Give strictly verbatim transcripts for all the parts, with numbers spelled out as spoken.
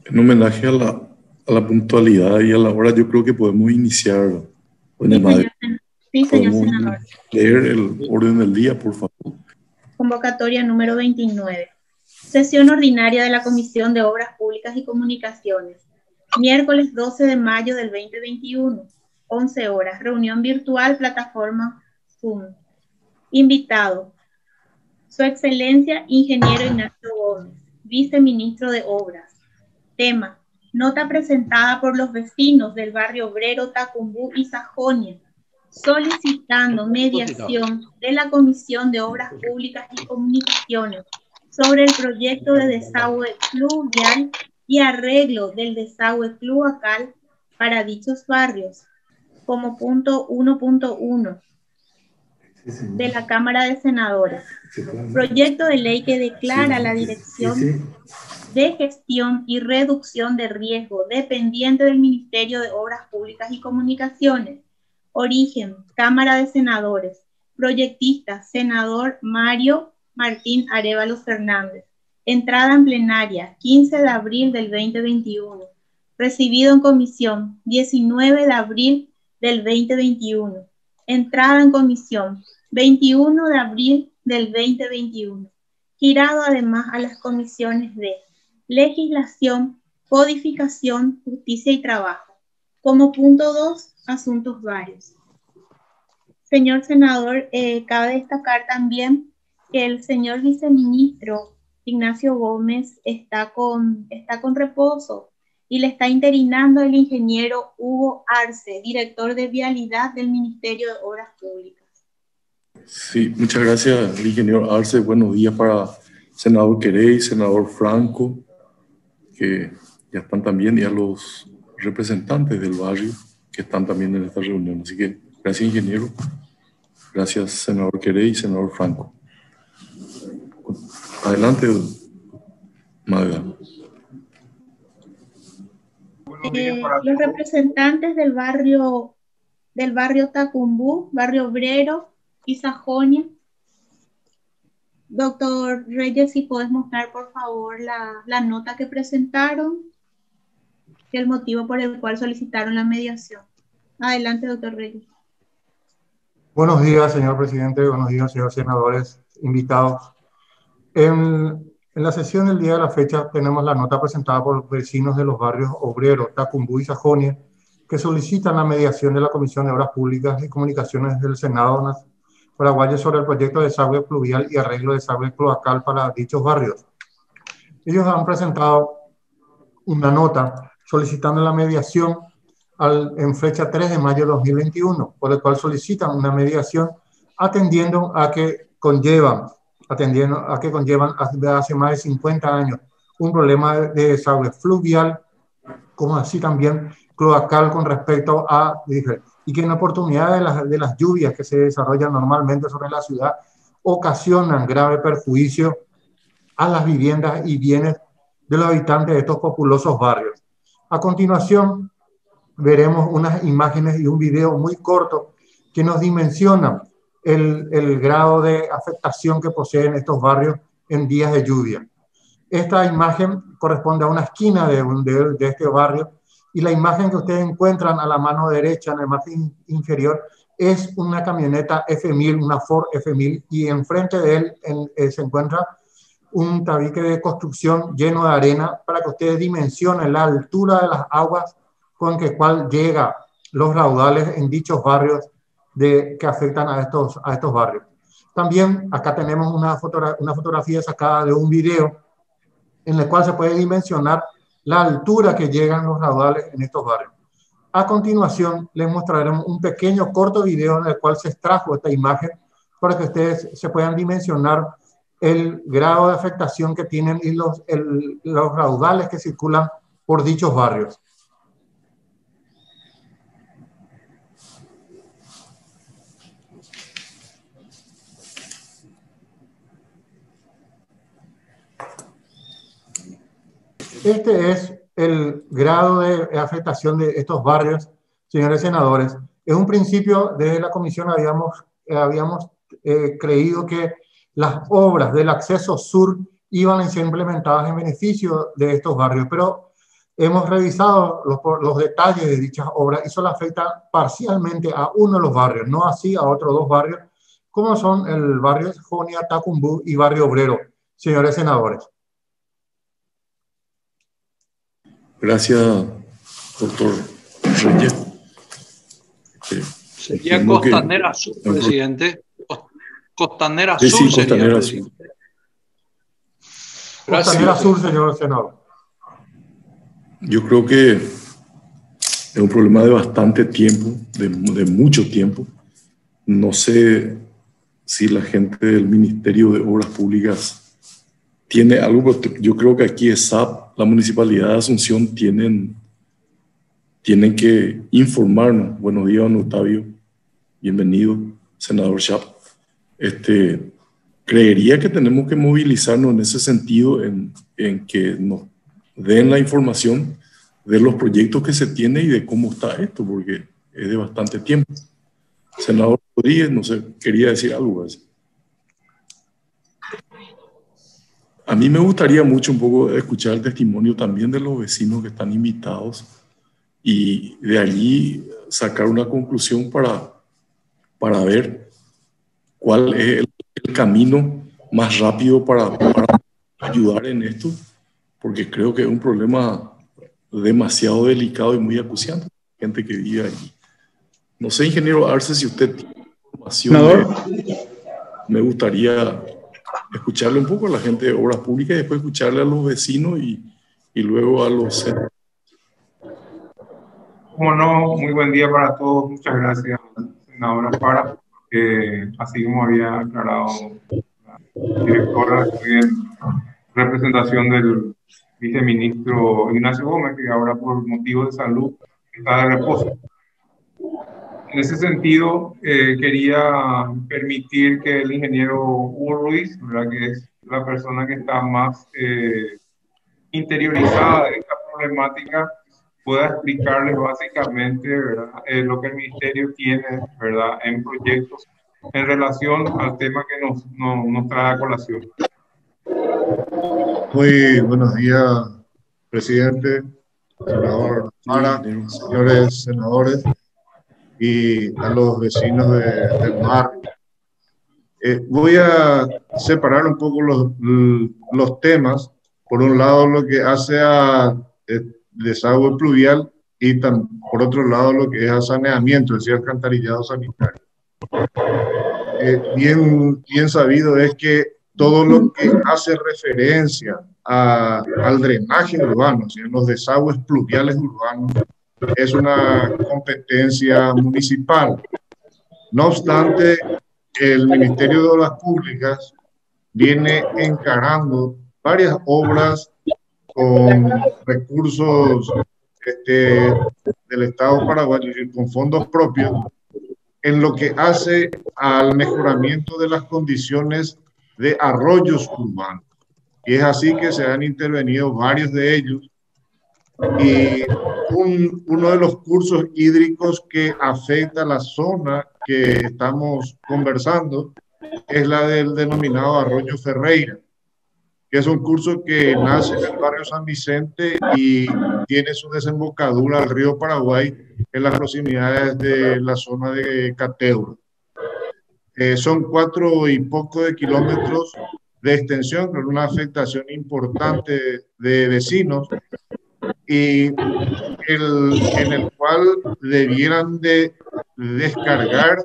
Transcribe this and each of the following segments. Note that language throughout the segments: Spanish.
En homenaje a la, a la puntualidad y a la hora, yo creo que podemos iniciar, doña Sí, Madre. señor, sen- sí, señor Podemos senador. leer el orden del día, por favor. Convocatoria número veintinueve. Sesión ordinaria de la Comisión de Obras Públicas y Comunicaciones. Miércoles doce de mayo del dos mil veintiuno, once horas. Reunión virtual, plataforma Zoom. Invitado: Su Excelencia Ingeniero Ignacio Gómez, Viceministro de Obras. Tema: nota presentada por los vecinos del barrio obrero Tacumbú y Sajonia, solicitando mediación de la Comisión de Obras Públicas y Comunicaciones sobre el proyecto de desagüe fluvial y arreglo del desagüe cloacal para dichos barrios, como punto uno punto uno de la Cámara de Senadores. Proyecto de ley que declara la Dirección de Gestión y Reducción de Riesgo dependiente del Ministerio de Obras Públicas y Comunicaciones. Origen: Cámara de Senadores. Proyectista: senador Mario Martín Arévalo Fernández. Entrada en plenaria: quince de abril del dos mil veintiuno. Recibido en comisión: diecinueve de abril del dos mil veintiuno. Entrada en comisión: veintiuno de abril del dos mil veintiuno. Girado además a las comisiones de Legislación, Codificación, Justicia y Trabajo. Como punto dos, asuntos varios. Señor senador, eh, cabe destacar también que el señor viceministro Ignacio Gómez está con, está con reposo y le está interinando el ingeniero Hugo Arce, director de Vialidad del Ministerio de Obras Públicas. Sí, muchas gracias, ingeniero Arce. Buenos días para senador Querey, senador Franco, que ya están también, y a los representantes del barrio que están también en esta reunión. Así que gracias, ingeniero. Gracias, senador Querey y senador Franco. Adelante, Magda. Eh, los representantes del barrio, del barrio Tacumbú, barrio obrero y Sajonia. Doctor Reyes, si puedes mostrar por favor la, la nota que presentaron y el motivo por el cual solicitaron la mediación. Adelante, doctor Reyes. Buenos días, señor presidente. Buenos días, señores senadores, invitados. En, en la sesión del día de la fecha tenemos la nota presentada por los vecinos de los barrios obreros, Tacumbú y Sajonia, que solicitan la mediación de la Comisión de Obras Públicas y Comunicaciones del Senado paraguayo sobre el proyecto de desagüe pluvial y arreglo de desagüe cloacal para dichos barrios. Ellos han presentado una nota solicitando la mediación al, en fecha tres de mayo de dos mil veintiuno, por el cual solicitan una mediación atendiendo a que conllevan, atendiendo a que conllevan desde hace más de cincuenta años un problema de desagüe fluvial, como así también cloacal con respecto a, y que en oportunidad de las, de las lluvias que se desarrollan normalmente sobre la ciudad ocasionan grave perjuicio a las viviendas y bienes de los habitantes de estos populosos barrios. A continuación, veremos unas imágenes y un video muy corto que nos dimensionan el, el grado de afectación que poseen estos barrios en días de lluvia. Esta imagen corresponde a una esquina de, de, de este barrio, y la imagen que ustedes encuentran a la mano derecha, en la imagen inferior, es una camioneta F mil, una Ford F mil, y enfrente de él en, eh, se encuentra un tabique de construcción lleno de arena, para que ustedes dimensionen la altura de las aguas con que cual llega los raudales en dichos barrios de, que afectan a estos, a estos barrios. También acá tenemos una, fotogra una fotografía sacada de un video en el cual se puede dimensionar la altura que llegan los raudales en estos barrios. A continuación les mostraremos un pequeño corto video en el cual se extrajo esta imagen para que ustedes se puedan dimensionar el grado de afectación que tienen y los, el, los raudales que circulan por dichos barrios. Este es el grado de afectación de estos barrios, señores senadores. En un principio, desde la comisión habíamos, eh, habíamos eh, creído que las obras del acceso sur iban a ser implementadas en beneficio de estos barrios, pero Hemos revisado los, los detalles de dichas obras y solo afectan parcialmente a uno de los barrios, no así a otros dos barrios, como son el barrio Jonia, Tacumbú y barrio Obrero. Señores senadores. Gracias, doctor Reyes. Eh, Sería Costanera que, Sur, presidente. Costanera sí, Sur. Sí, Costanera Sur. Costanera Sur, señor senador. Yo creo que es un problema de bastante tiempo, de, de mucho tiempo. No sé si la gente del Ministerio de Obras Públicas tiene algo, yo creo que aquí es S A P, la Municipalidad de Asunción, tienen, tienen que informarnos. Buenos días, don Octavio. Bienvenido, senador Schaap. Este, creería que tenemos que movilizarnos en ese sentido, en, en que nos den la información de los proyectos que se tiene y de cómo está esto, porque es de bastante tiempo. Senador Rodríguez, no sé, quería decir algo así. A mí me gustaría mucho un poco escuchar el testimonio también de los vecinos que están invitados y de allí sacar una conclusión para, para ver cuál es el, el camino más rápido para, para ayudar en esto, porque creo que es un problema demasiado delicado y muy acuciante. Gente que vive allí. No sé, ingeniero Arce, si usted tiene información. De, me gustaría escucharle un poco a la gente de Obras Públicas y después escucharle a los vecinos y, y luego a los senadores. Como no, muy buen día para todos. Muchas gracias, senadora Para, que así como había aclarado la directora, estoy en representación del viceministro Ignacio Gómez, que ahora por motivos de salud está de reposo. En ese sentido, eh, quería permitir que el ingeniero Hugo Ruiz, ¿verdad?, que es la persona que está más eh, interiorizada en esta problemática, pueda explicarles básicamente, ¿verdad?, eh, lo que el ministerio tiene, ¿verdad?, en proyectos en relación al tema que nos, nos, nos trae a colación. Muy buenos días, presidente, senador Mara, señores senadores y a los vecinos de, del barrio. Eh, voy a separar un poco los, los temas. Por un lado, lo que hace a eh, desagüe pluvial y tam, por otro lado, lo que es a saneamiento, es decir, alcantarillado sanitario. Eh, bien, bien sabido es que todo lo que hace referencia a, al drenaje urbano, ¿sí?, los desagües pluviales urbanos, es una competencia municipal. No obstante, el Ministerio de Obras Públicas viene encarando varias obras con recursos este, del Estado paraguayo, es decir, con fondos propios, en lo que hace al mejoramiento de las condiciones de arroyos urbanos. Y es así que se han intervenido varios de ellos. Y un, uno de los cursos hídricos que afecta a la zona que estamos conversando es la del denominado Arroyo Ferreira, que es un curso que nace en el barrio San Vicente y tiene su desembocadura al río Paraguay en las proximidades de la zona de Cateuro. Eh, son cuatro y poco de kilómetros de extensión, con una afectación importante de vecinos, y el, en el cual debieran de descargar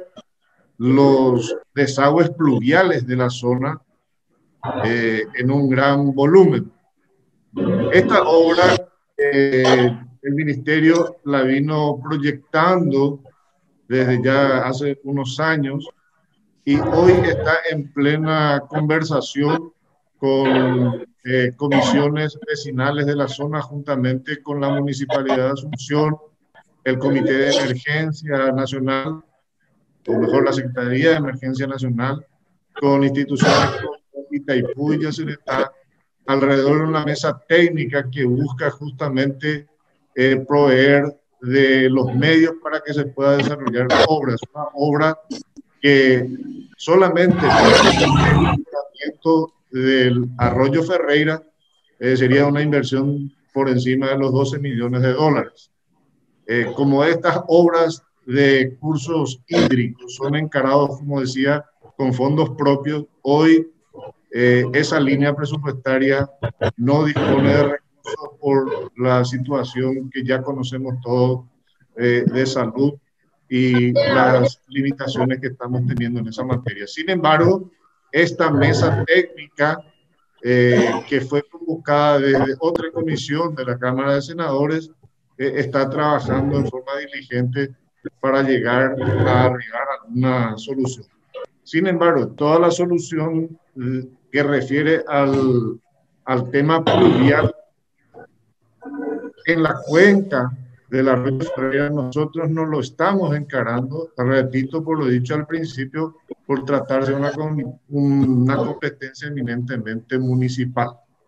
los desagües pluviales de la zona eh, en un gran volumen. Esta obra eh, el ministerio la vino proyectando desde ya hace unos años y hoy está en plena conversación con eh, comisiones vecinales de la zona juntamente con la Municipalidad de Asunción, el Comité de Emergencia Nacional, o mejor la Secretaría de Emergencia Nacional, con instituciones como Itaipú y Yacyretá, alrededor de una mesa técnica que busca justamente eh, proveer de los medios para que se pueda desarrollar obras, una obra que solamente el mejoramiento del Arroyo Ferreira eh, sería una inversión por encima de los doce millones de dólares. Eh, como estas obras de cursos hídricos son encarados, como decía, con fondos propios, hoy eh, esa línea presupuestaria no dispone de recursos por la situación que ya conocemos todos eh, de salud y las limitaciones que estamos teniendo en esa materia. Sin embargo, esta mesa técnica eh, que fue convocada desde otra comisión de la Cámara de Senadores eh, está trabajando en forma diligente para llegar a arribar a una solución. Sin embargo, toda la solución eh, que refiere al, al tema pluvial en la cuenca de la red ferroviaria, nosotros no lo estamos encarando, repito, por lo dicho al principio, por tratarse de una, una competencia eminentemente municipal.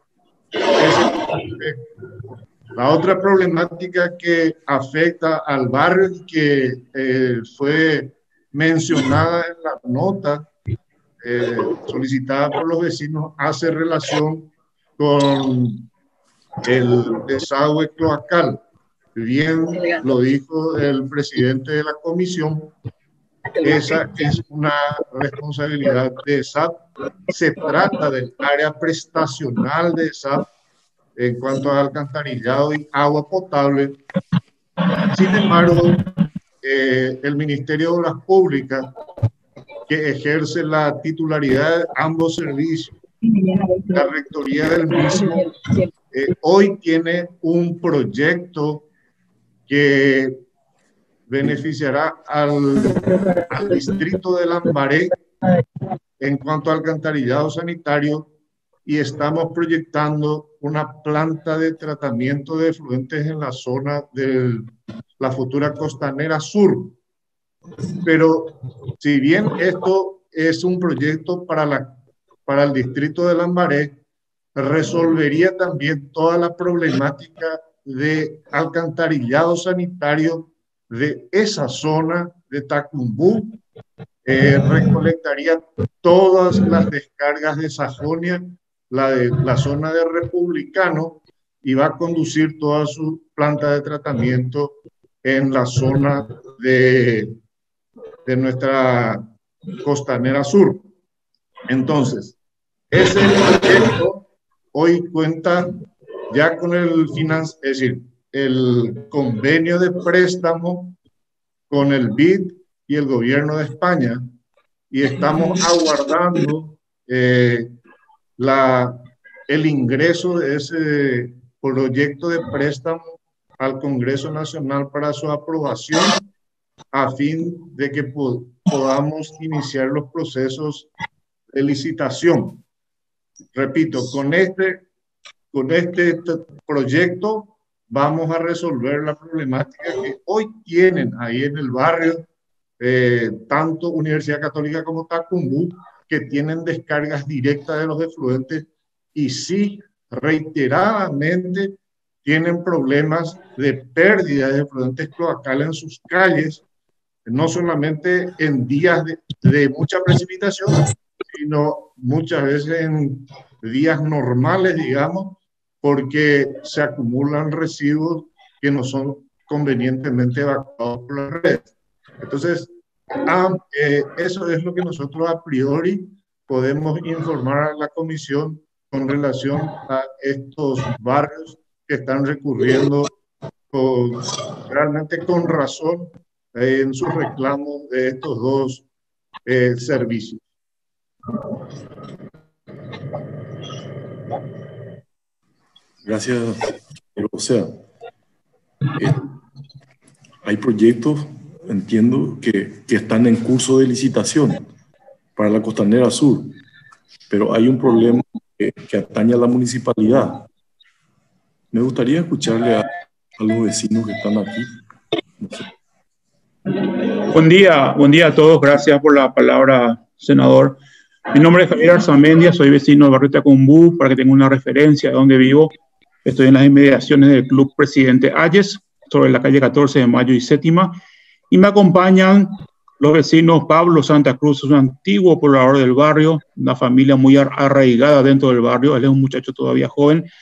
La otra problemática que afecta al barrio, que eh, fue mencionada en la nota eh, solicitada por los vecinos, hace relación con el desagüe cloacal. Bien lo dijo el presidente de la comisión, esa es una responsabilidad de E S A P. Se trata del área prestacional de E S A P en cuanto a alcantarillado y agua potable. Sin embargo, eh, el Ministerio de Obras Públicas, que ejerce la titularidad de ambos servicios, la rectoría del mismo, eh, hoy tiene un proyecto que beneficiará al, al distrito de Lambaré en cuanto a alcantarillado sanitario, y estamos proyectando una planta de tratamiento de efluentes en la zona de la futura Costanera Sur. Pero si bien esto es un proyecto para, la, para el distrito de Lambaré, resolvería también toda la problemática de alcantarillado sanitario de esa zona de Tacumbú, eh, recolectaría todas las descargas de Sajonia, la de la zona de Republicano, y va a conducir toda su planta de tratamiento en la zona de, de nuestra Costanera Sur. Entonces, ese proyecto hoy cuenta ya con el financi- es decir, el convenio de préstamo con el B I D y el gobierno de España, y estamos aguardando eh, la, el ingreso de ese proyecto de préstamo al Congreso Nacional para su aprobación, a fin de que po- podamos iniciar los procesos de licitación. Repito, con este, con este proyecto vamos a resolver la problemática que hoy tienen ahí en el barrio, eh, tanto Universidad Católica como Tacumbú, que tienen descargas directas de los efluentes y sí, reiteradamente tienen problemas de pérdida de efluentes cloacales en sus calles, no solamente en días de, de mucha precipitación, sino muchas veces en días normales, digamos, porque se acumulan residuos que no son convenientemente evacuados por las redes. Entonces, ah, eh, eso es lo que nosotros a priori podemos informar a la comisión con relación a estos barrios que están recurriendo con, realmente con razón eh, en sus reclamos de estos dos eh, servicios. Gracias. O sea, eh, hay proyectos, entiendo, que, que están en curso de licitación para la Costanera Sur, pero hay un problema que, que atañe a la municipalidad. Me gustaría escucharle a, a los vecinos que están aquí. No sé. Buen día, buen día a todos. Gracias por la palabra, senador. Mi nombre es Javier Arzamendia, soy vecino del barrio Tacumbú. Para que tenga una referencia de dónde vivo, estoy en las inmediaciones del Club Presidente Ayes, sobre la calle catorce de Mayo y Séptima, y me acompañan los vecinos Pablo Santa Cruz, un antiguo poblador del barrio, una familia muy arraigada dentro del barrio. Él es un muchacho todavía joven,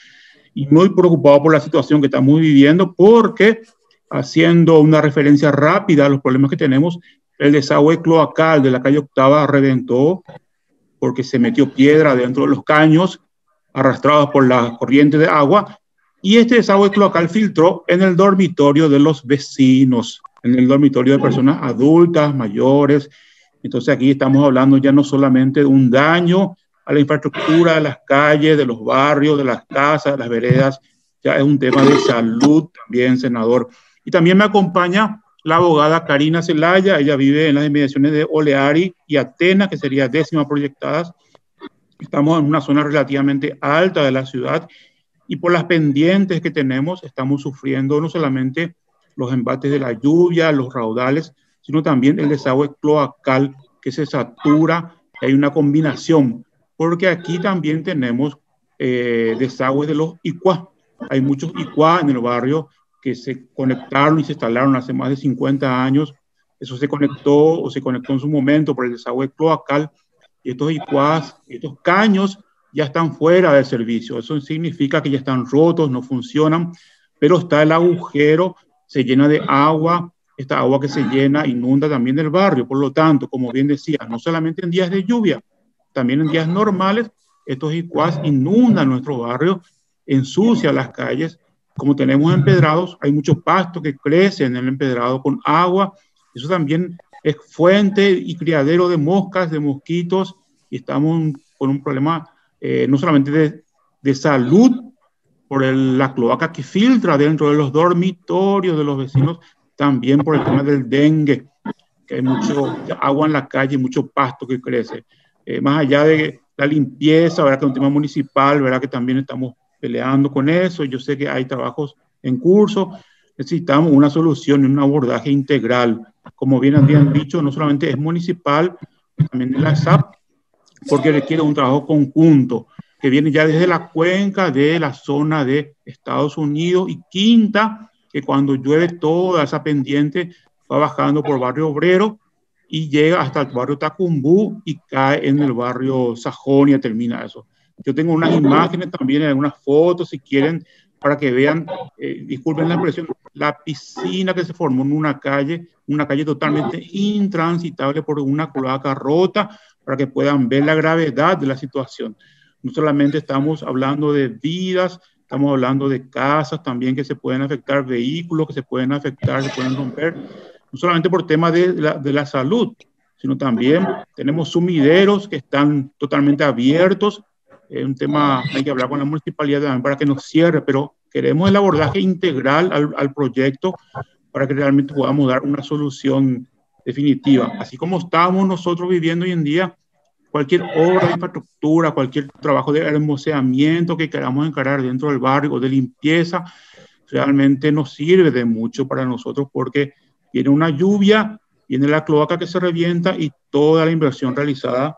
y muy preocupado por la situación que estamos viviendo, porque haciendo una referencia rápida a los problemas que tenemos, el desagüe cloacal de la calle Octava reventó porque se metió piedra dentro de los caños arrastrados por la corriente de agua, y este desagüe cloacal filtró en el dormitorio de los vecinos, en el dormitorio de personas adultas, mayores. Entonces aquí estamos hablando ya no solamente de un daño a la infraestructura de las calles, de los barrios, de las casas, de las veredas, ya es un tema de salud también, senador. Y también me acompaña la abogada Karina Zelaya, ella vive en las inmediaciones de Oleari y Atenas, que sería décima proyectadas. Estamos en una zona relativamente alta de la ciudad y por las pendientes que tenemos estamos sufriendo no solamente los embates de la lluvia, los raudales, sino también el desagüe cloacal que se satura. Hay una combinación, porque aquí también tenemos eh, desagües de los I C U A. Hay muchos I C U A en el barrio que se conectaron y se instalaron hace más de cincuenta años. Eso se conectó o se conectó en su momento por el desagüe cloacal. Y estos I C U As, estos caños ya están fuera de servicio. Eso significa que ya están rotos, no funcionan, pero está el agujero, se llena de agua. Esta agua que se llena inunda también el barrio. Por lo tanto, como bien decía, no solamente en días de lluvia, también en días normales, estos I C U As inundan nuestro barrio, ensucian las calles. Como tenemos empedrados, hay mucho pasto que crece en el empedrado con agua. Eso también es fuente y criadero de moscas, de mosquitos, y estamos con un problema eh, no solamente de, de salud, por el, la cloaca que filtra dentro de los dormitorios de los vecinos, también por el tema del dengue, que hay mucho agua en la calle, mucho pasto que crece. Eh, más allá de la limpieza, ¿verdad? Que es un tema municipal, ¿verdad? Que también estamos peleando con eso. Yo sé que hay trabajos en curso. Necesitamos una solución y un abordaje integral. Como bien habían dicho, no solamente es municipal, también es la S A P, porque requiere un trabajo conjunto que viene ya desde la cuenca de la zona de Estados Unidos y Quinta, que cuando llueve toda esa pendiente va bajando por Barrio Obrero y llega hasta el barrio Tacumbú y cae en el barrio Sajonia, termina eso. Yo tengo unas imágenes también, algunas fotos, si quieren, para que vean, eh, disculpen la expresión, la piscina que se formó en una calle, una calle totalmente intransitable por una cloaca rota, para que puedan ver la gravedad de la situación. No solamente estamos hablando de vidas, estamos hablando de casas también que se pueden afectar, vehículos que se pueden afectar, se pueden romper, no solamente por temas de la, de la salud, sino también tenemos sumideros que están totalmente abiertos. Es un tema, hay que hablar con la municipalidad también para que nos cierre, pero queremos el abordaje integral al, al proyecto para que realmente podamos dar una solución definitiva. Así como estamos nosotros viviendo hoy en día, cualquier obra de infraestructura, cualquier trabajo de hermoseamiento que queramos encarar dentro del barrio o de limpieza, realmente nos sirve de mucho para nosotros porque viene una lluvia, viene la cloaca que se revienta y toda la inversión realizada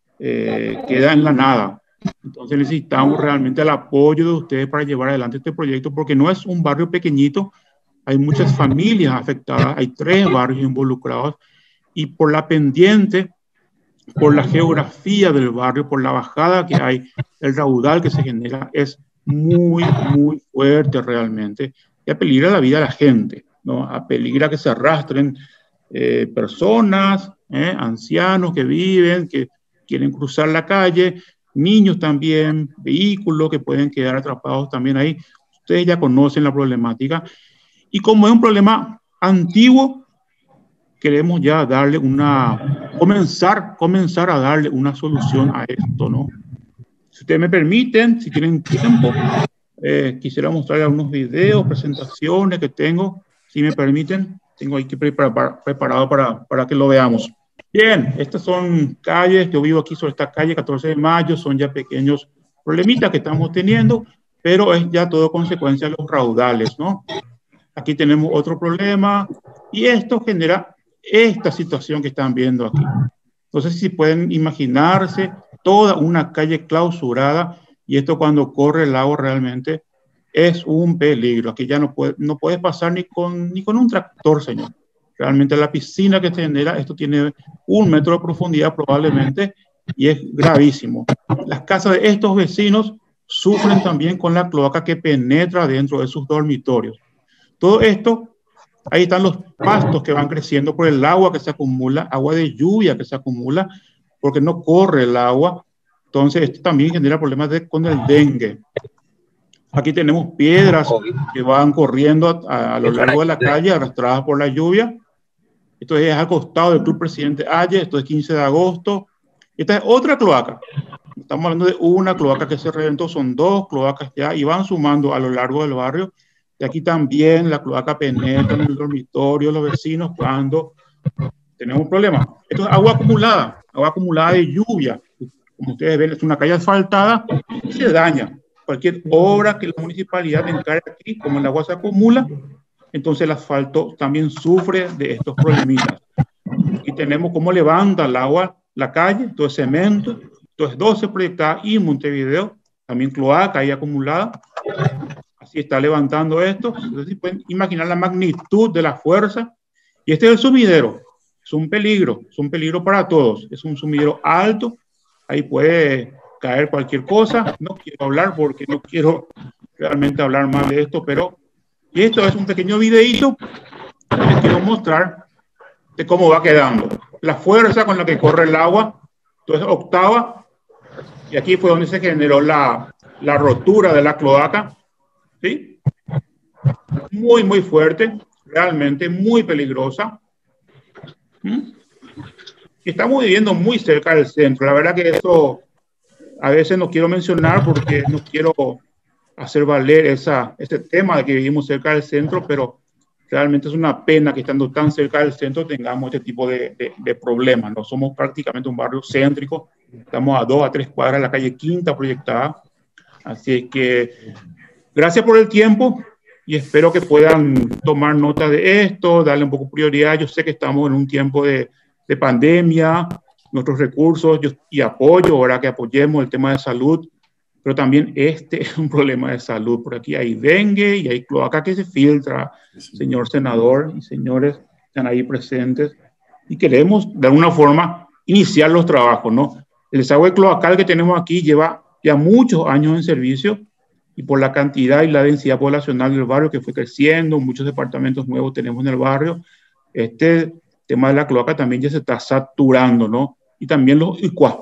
eh, queda en la nada. Entonces necesitamos realmente el apoyo de ustedes para llevar adelante este proyecto porque no es un barrio pequeñito, hay muchas familias afectadas, hay tres barrios involucrados y por la pendiente, por la geografía del barrio, por la bajada que hay, el raudal que se genera es muy, muy fuerte realmente y apeligra la vida de la gente, ¿no? Apeligra que se arrastren eh, personas, eh, ancianos que viven, que quieren cruzar la calle, niños también, vehículos que pueden quedar atrapados también ahí. Ustedes ya conocen la problemática y como es un problema antiguo, queremos ya darle una, comenzar, comenzar a darle una solución a esto, ¿no? Si ustedes me permiten, si tienen tiempo, eh, quisiera mostrar algunos videos, presentaciones que tengo, si me permiten, tengo aquí preparado, preparado para, para que lo veamos. Bien, estas son calles, yo vivo aquí sobre esta calle catorce de mayo, son ya pequeños problemitas que estamos teniendo, pero es ya todo consecuencia de los raudales, ¿no? Aquí tenemos otro problema y esto genera esta situación que están viendo aquí. Entonces, si pueden imaginarse toda una calle clausurada y esto cuando corre el agua realmente es un peligro. Aquí ya no puede, no puede pasar ni con, ni con un tractor, señor. Realmente la piscina que se genera, esto tiene un metro de profundidad probablemente y es gravísimo. Las casas de estos vecinos sufren también con la cloaca que penetra dentro de sus dormitorios. Todo esto, ahí están los pastos que van creciendo por el agua que se acumula, agua de lluvia que se acumula, porque no corre el agua. Entonces, esto también genera problemas de, con el dengue. Aquí tenemos piedras que van corriendo a, a lo largo de la calle, arrastradas por la lluvia. Esto es al costado del Club Presidente Aye, esto es quince de agosto. Esta es otra cloaca. Estamos hablando de una cloaca que se reventó, son dos cloacas ya, y van sumando a lo largo del barrio. Y aquí también la cloaca penetra en el dormitorio, los vecinos, cuando tenemos un problema. Esto es agua acumulada, agua acumulada de lluvia. Como ustedes ven, es una calle asfaltada y se daña. Cualquier obra que la municipalidad encargue aquí, como el agua se acumula, entonces el asfalto también sufre de estos problemitas. Aquí tenemos cómo levanta el agua la calle, todo es cemento, todo es doce proyectada y Montevideo, también cloaca ahí acumulada. Así está levantando esto. Entonces pueden imaginar la magnitud de la fuerza. Y este es el sumidero. Es un peligro, es un peligro para todos. Es un sumidero alto. Ahí puede caer cualquier cosa. No quiero hablar porque no quiero realmente hablar más de esto, pero y esto es un pequeño videíto que les quiero mostrar de cómo va quedando. La fuerza con la que corre el agua, entonces octava, y aquí fue donde se generó la, la rotura de la cloaca, ¿sí? Muy, muy fuerte, realmente muy peligrosa. ¿Mm? Y estamos viviendo muy cerca del centro. La verdad que esto a veces no quiero mencionar porque no quiero hacer valer esa, ese tema de que vivimos cerca del centro, pero realmente es una pena que estando tan cerca del centro tengamos este tipo de, de, de problemas, ¿no? Somos prácticamente un barrio céntrico, estamos a dos, a tres cuadras de la calle Quinta proyectada, así es que gracias por el tiempo y espero que puedan tomar nota de esto, darle un poco prioridad. Yo sé que estamos en un tiempo de, de pandemia, nuestros recursos yo, y apoyo, ahora que apoyemos el tema de salud, pero también este es un problema de salud. Por aquí hay dengue y hay cloaca que se filtra, señor senador y señores que están ahí presentes. Y queremos, de alguna forma, iniciar los trabajos, ¿no? El desagüe cloacal que tenemos aquí lleva ya muchos años en servicio y por la cantidad y la densidad poblacional del barrio que fue creciendo, muchos departamentos nuevos tenemos en el barrio, este tema de la cloaca también ya se está saturando, ¿no? Y también los I C U A.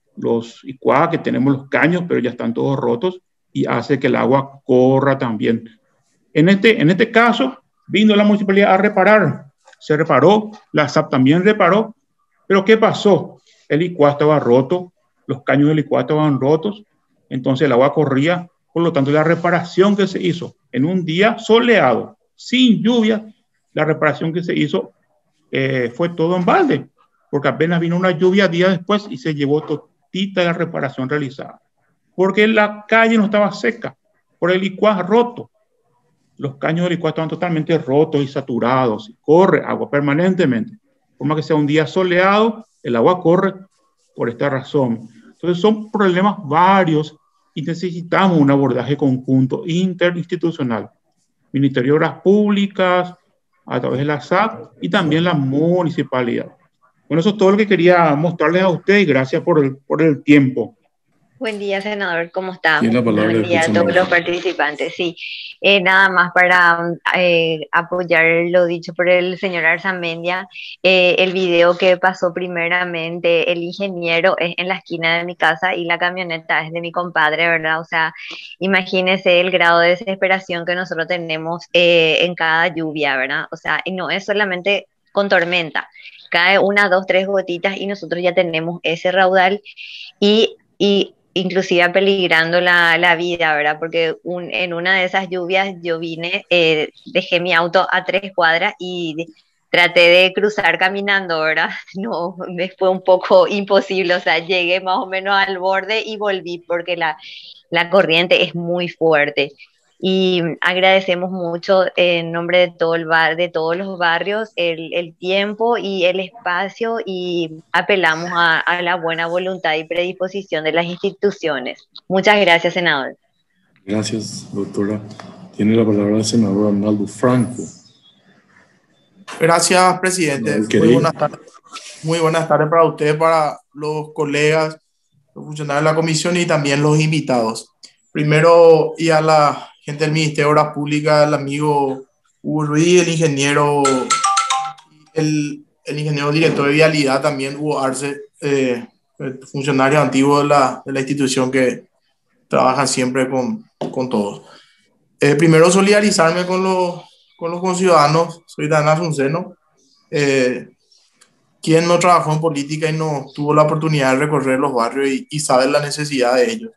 Los I C U A que tenemos los caños, pero ya están todos rotos y hace que el agua corra también. En este, en este caso, vino la municipalidad a reparar. Se reparó, la S A P también reparó, pero ¿qué pasó? El I C U A estaba roto, los caños del I C U A estaban rotos, entonces el agua corría, por lo tanto la reparación que se hizo en un día soleado, sin lluvia, la reparación que se hizo eh, fue todo en balde, porque apenas vino una lluvia días después y se llevó todita la reparación realizada, porque la calle no estaba seca, por el I C U A roto. Los caños del I C U A estaban totalmente rotos y saturados, y corre agua permanentemente. Por más que sea un día soleado, el agua corre por esta razón. Entonces son problemas varios y necesitamos un abordaje conjunto interinstitucional. Ministerio de Obras Públicas, a través de la S A P y también la municipalidad. Bueno, eso es todo lo que quería mostrarles a ustedes y gracias por el, por el tiempo. Buen día, senador. ¿Cómo está? Tiene la palabra. Buen día a todos los participantes. Sí, eh, nada más para eh, apoyar lo dicho por el señor Arzamendia. Eh, el video que pasó primeramente, el ingeniero es en la esquina de mi casa y la camioneta es de mi compadre, ¿verdad? O sea, imagínese el grado de desesperación que nosotros tenemos eh, en cada lluvia, ¿verdad? O sea, y no es solamente con tormenta. Cae una, dos, tres gotitas y nosotros ya tenemos ese raudal y... y inclusive peligrando la, la vida, ¿verdad? Porque un, en una de esas lluvias yo vine, eh, dejé mi auto a tres cuadras y de, traté de cruzar caminando, ¿verdad? No, me fue un poco imposible, o sea, llegué más o menos al borde y volví porque la, la corriente es muy fuerte. Y agradecemos mucho en nombre de todo el bar, de todos los barrios el, el tiempo y el espacio y apelamos a, a la buena voluntad y predisposición de las instituciones. Muchas gracias, senador. Gracias, doctora. Tiene la palabra el senador Arnaldo Franco. Gracias, presidente. Muy buenas tardes. Muy buenas tardes para ustedes, para los colegas, los funcionarios de la comisión y también los invitados. primero, y a la gente del Ministerio de Obras Públicas, el amigo Hugo Ruiz, el ingeniero, el, el ingeniero director de Vialidad también, Hugo Arce, eh, funcionario antiguo de la, de la institución que trabaja siempre con, con todos. Eh, primero, solidarizarme con los, con los conciudadanos. Soy Dan Asunceno, eh, quien no trabajó en política y no tuvo la oportunidad de recorrer los barrios y, y saber la necesidad de ellos.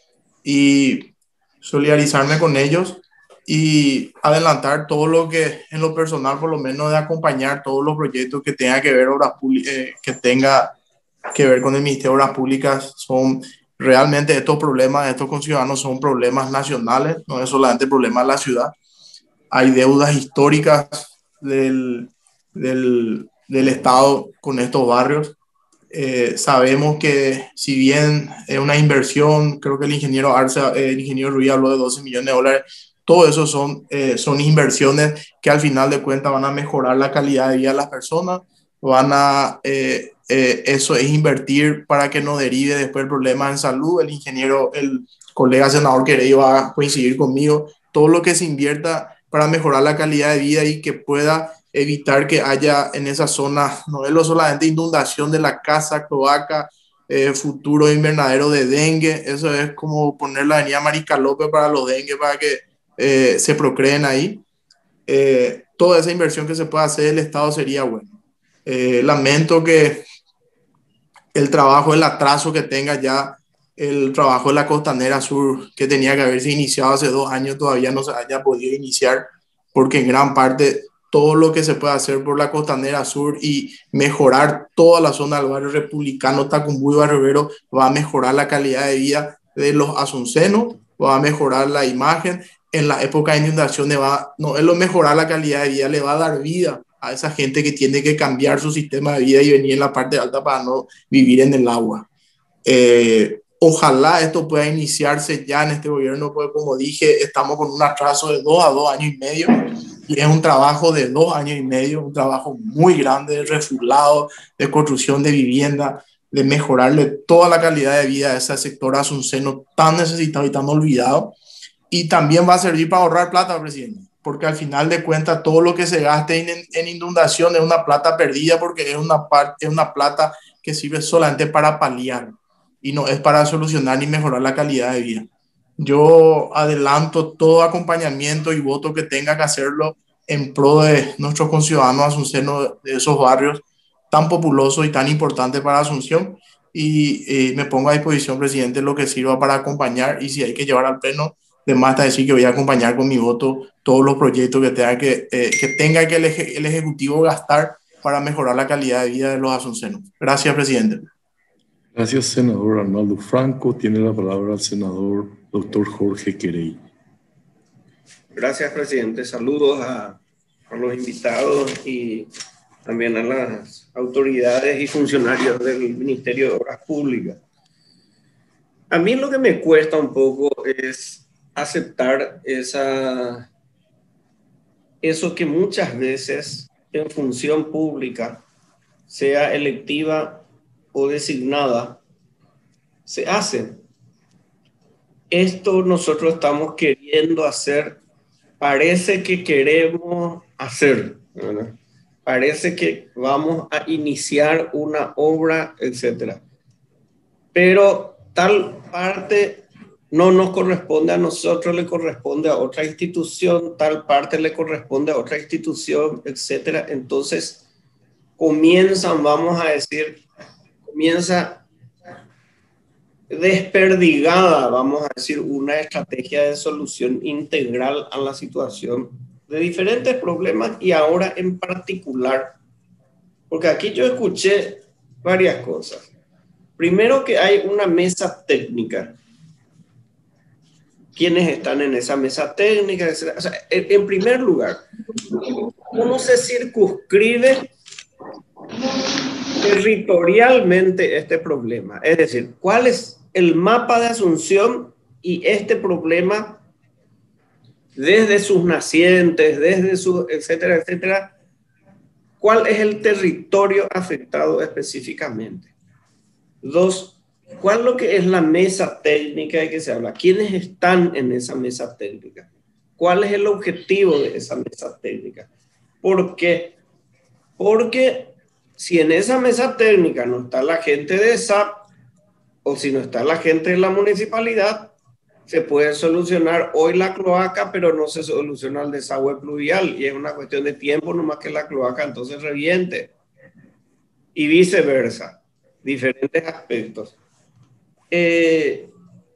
Y solidarizarme con ellos y adelantar todo lo que, en lo personal, por lo menos, de acompañar todos los proyectos que tenga que ver, obras eh, que tenga que ver con el Ministerio de Obras Públicas. Son realmente estos problemas de estos conciudadanos son problemas nacionales, no es solamente el problema de la ciudad. Hay deudas históricas del, del, del Estado con estos barrios. Eh, sabemos que si bien es una inversión, creo que el ingeniero Arce, eh, el ingeniero Ruiz habló de doce millones de dólares, todo eso son, eh, son inversiones que al final de cuentas van a mejorar la calidad de vida de las personas, van a, eh, eh, eso es invertir para que no derive después el problema en salud. El ingeniero, el colega senador Querey va a coincidir conmigo, todo lo que se invierta para mejorar la calidad de vida y que pueda evitar que haya en esa zona, no es solamente inundación de la casa, cloaca, eh, futuro invernadero de dengue. Eso es como poner la avenida Mariscal López para los dengue, para que eh, se procreen ahí. Eh, toda esa inversión que se pueda hacer del Estado sería bueno. Eh, lamento que el trabajo, el atraso que tenga ya el trabajo de la Costanera Sur, que tenía que haberse iniciado hace dos años, todavía no se haya podido iniciar, porque en gran parte todo lo que se puede hacer por la Costanera Sur y mejorar toda la zona del barrio republicano, Tacumbú y Barrio Obrero, va a mejorar la calidad de vida de los asuncenos, va a mejorar la imagen. En la época de inundaciones va, no es lo mejorar la calidad de vida, le va a dar vida a esa gente que tiene que cambiar su sistema de vida y venir en la parte alta para no vivir en el agua. Eh, ojalá esto pueda iniciarse ya en este gobierno, porque como dije, estamos con un atraso de dos a dos años y medio, y es un trabajo de dos años y medio, un trabajo muy grande de refulado, de construcción de vivienda, de mejorarle toda la calidad de vida a ese sector asunceno tan necesitado y tan olvidado. Y también va a servir para ahorrar plata, presidente, porque al final de cuentas todo lo que se gaste en, en inundación es una plata perdida, porque es una, parte, es una plata que sirve solamente para paliar y no es para solucionar ni mejorar la calidad de vida. Yo adelanto todo acompañamiento y voto que tenga que hacerlo en pro de nuestros conciudadanos asuncenos de esos barrios tan populosos y tan importantes para Asunción, y eh, me pongo a disposición, presidente, lo que sirva para acompañar, y si hay que llevar al pleno, de más está decir que voy a acompañar con mi voto todos los proyectos que tenga que, eh, que, tenga que el, el Ejecutivo gastar para mejorar la calidad de vida de los asuncenos. Gracias, presidente. Gracias, senador Arnaldo Franco. Tiene la palabra el senador doctor Jorge Querey. Gracias, presidente. Saludos a, a los invitados y también a las autoridades y funcionarios del Ministerio de Obras Públicas. A mí lo que me cuesta un poco es aceptar esa, eso que muchas veces en función pública, sea electiva o designada, se hace. Esto nosotros estamos queriendo hacer, parece que queremos hacer, ¿verdad? Parece que vamos a iniciar una obra, etcétera. Pero tal parte no nos corresponde a nosotros, le corresponde a otra institución, tal parte le corresponde a otra institución, etcétera. Entonces comienzan, vamos a decir, comienza desperdigada, vamos a decir, una estrategia de solución integral a la situación de diferentes problemas, y ahora en particular, porque aquí yo escuché varias cosas. Primero, que hay una mesa técnica. ¿Quiénes están en esa mesa técnica? O sea, en primer lugar, ¿cómo se circunscribe territorialmente este problema? Es decir, ¿cuál es el mapa de Asunción y este problema desde sus nacientes, desde su, etcétera, etcétera? ¿Cuál es el territorio afectado específicamente? Dos, ¿cuál es lo que es la mesa técnica de que se habla? ¿Quiénes están en esa mesa técnica? ¿Cuál es el objetivo de esa mesa técnica? ¿Por qué? Porque si en esa mesa técnica no está la gente de E S A P o si no está la gente de la municipalidad, se puede solucionar hoy la cloaca, pero no se soluciona el desagüe pluvial y es una cuestión de tiempo nomás que la cloaca entonces reviente y viceversa, diferentes aspectos. Eh,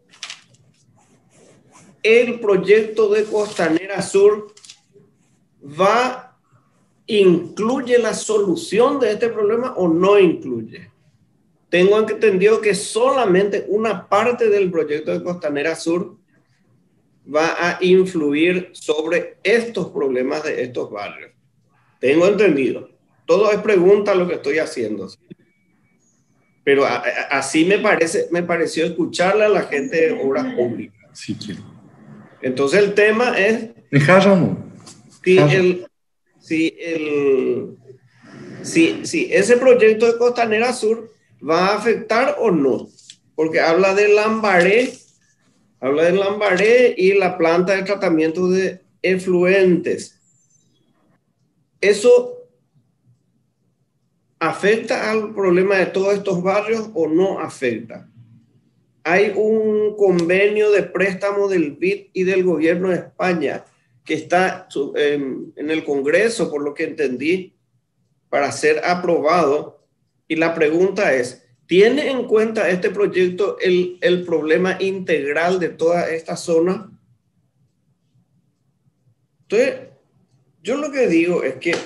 el proyecto de Costanera Sur va, incluye la solución de este problema o no incluye. Tengo entendido que solamente una parte del proyecto de Costanera Sur va a influir sobre estos problemas de estos barrios. Tengo entendido. Todo es pregunta lo que estoy haciendo. Pero a, a, así me parece, me pareció escucharle a la gente de obras públicas. Sí, quiero. Entonces el tema es si el, si el si, si ese proyecto de Costanera Sur va a afectar o no, porque habla de Lambaré, habla de Lambaré y la planta de tratamiento de efluentes. ¿Eso afecta al problema de todos estos barrios o no afecta? Hay un convenio de préstamo del B I D y del gobierno de España que está en, en el Congreso, por lo que entendí, para ser aprobado. Y la pregunta es, ¿tiene en cuenta este proyecto el, el problema integral de toda esta zona? Entonces, yo lo que digo es que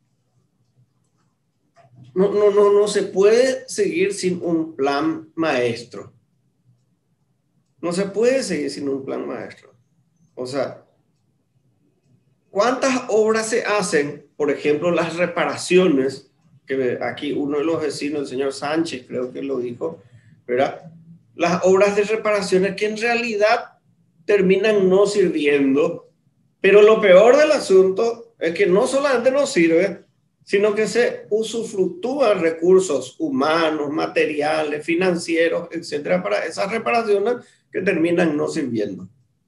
no, no, no, no se puede seguir sin un plan maestro. No se puede seguir sin un plan maestro. O sea, ¿cuántas obras se hacen? Por ejemplo, las reparaciones, que aquí uno de los vecinos, el señor Sánchez, creo que lo dijo, ¿verdad? Las obras de reparaciones que en realidad terminan no sirviendo, pero lo peor del asunto es que no solamente no sirve, sino que se usufructúan recursos humanos, materiales, financieros, etcétera, para esas reparaciones que terminan no sirviendo.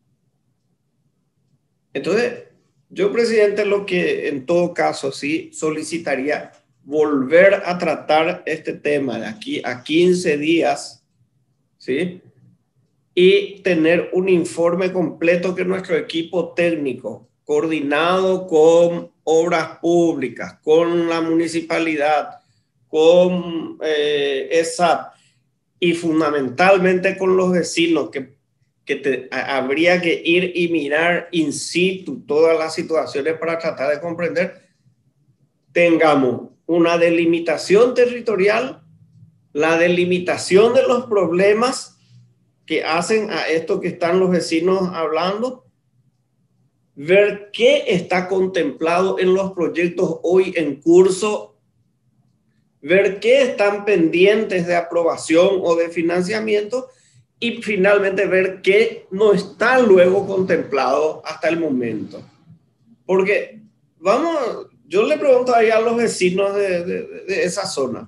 Entonces, yo, presidente, lo que en todo caso sí solicitaría volver a tratar este tema de aquí a quince días, ¿sí? Y tener un informe completo que nuestro equipo técnico, coordinado con obras públicas, con la municipalidad, con eh, E S A P y fundamentalmente con los vecinos, que, que te, a, habría que ir y mirar in situ todas las situaciones para tratar de comprender, tengamos una delimitación territorial, la delimitación de los problemas que hacen a esto que están los vecinos hablando, ver qué está contemplado en los proyectos hoy en curso, ver qué están pendientes de aprobación o de financiamiento y finalmente ver qué no está luego contemplado hasta el momento. Porque vamos, yo le pregunto ahí a los vecinos de, de, de esa zona,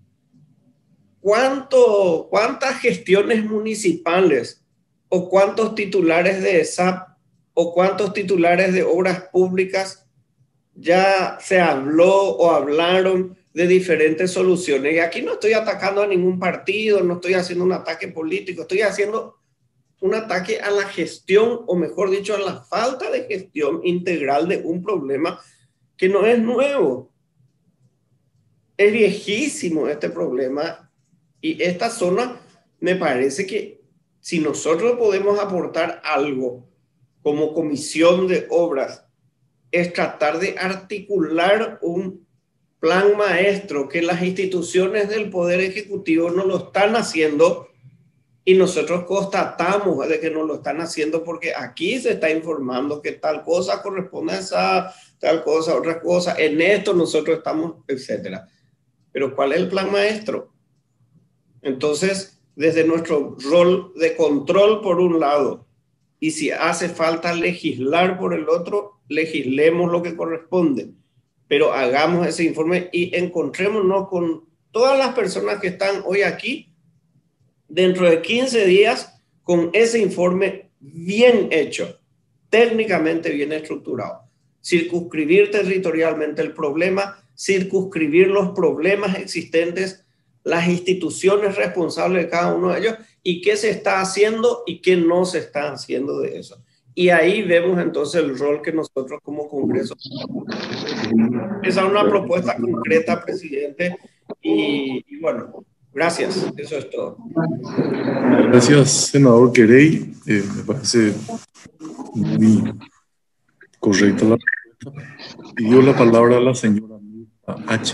¿cuánto, ¿cuántas gestiones municipales o cuántos titulares de E S A P o cuántos titulares de obras públicas ya se habló o hablaron de diferentes soluciones? Y aquí no estoy atacando a ningún partido, no estoy haciendo un ataque político, estoy haciendo un ataque a la gestión, o mejor dicho, a la falta de gestión integral de un problema que no es nuevo. Es viejísimo este problema, y esta zona me parece que si nosotros podemos aportar algo como comisión de obras, es tratar de articular un plan maestro que las instituciones del Poder Ejecutivo no lo están haciendo, y nosotros constatamos de que no lo están haciendo porque aquí se está informando que tal cosa corresponde a esa, tal cosa, otra cosa, en esto nosotros estamos, etcétera. Pero ¿cuál es el plan maestro? Entonces, desde nuestro rol de control por un lado, y si hace falta legislar por el otro, legislemos lo que corresponde, pero hagamos ese informe y encontrémonos con todas las personas que están hoy aquí dentro de quince días con ese informe bien hecho, técnicamente bien estructurado. Circunscribir territorialmente el problema, circunscribir los problemas existentes, las instituciones responsables de cada uno de ellos y qué se está haciendo y qué no se está haciendo de eso. Y ahí vemos entonces el rol que nosotros como Congreso. Esa es una propuesta concreta, presidente. Y, y bueno, gracias. Eso es todo. Gracias, senador Querey. Eh, me parece muy correcta la pregunta. Pidió la palabra a la señora H.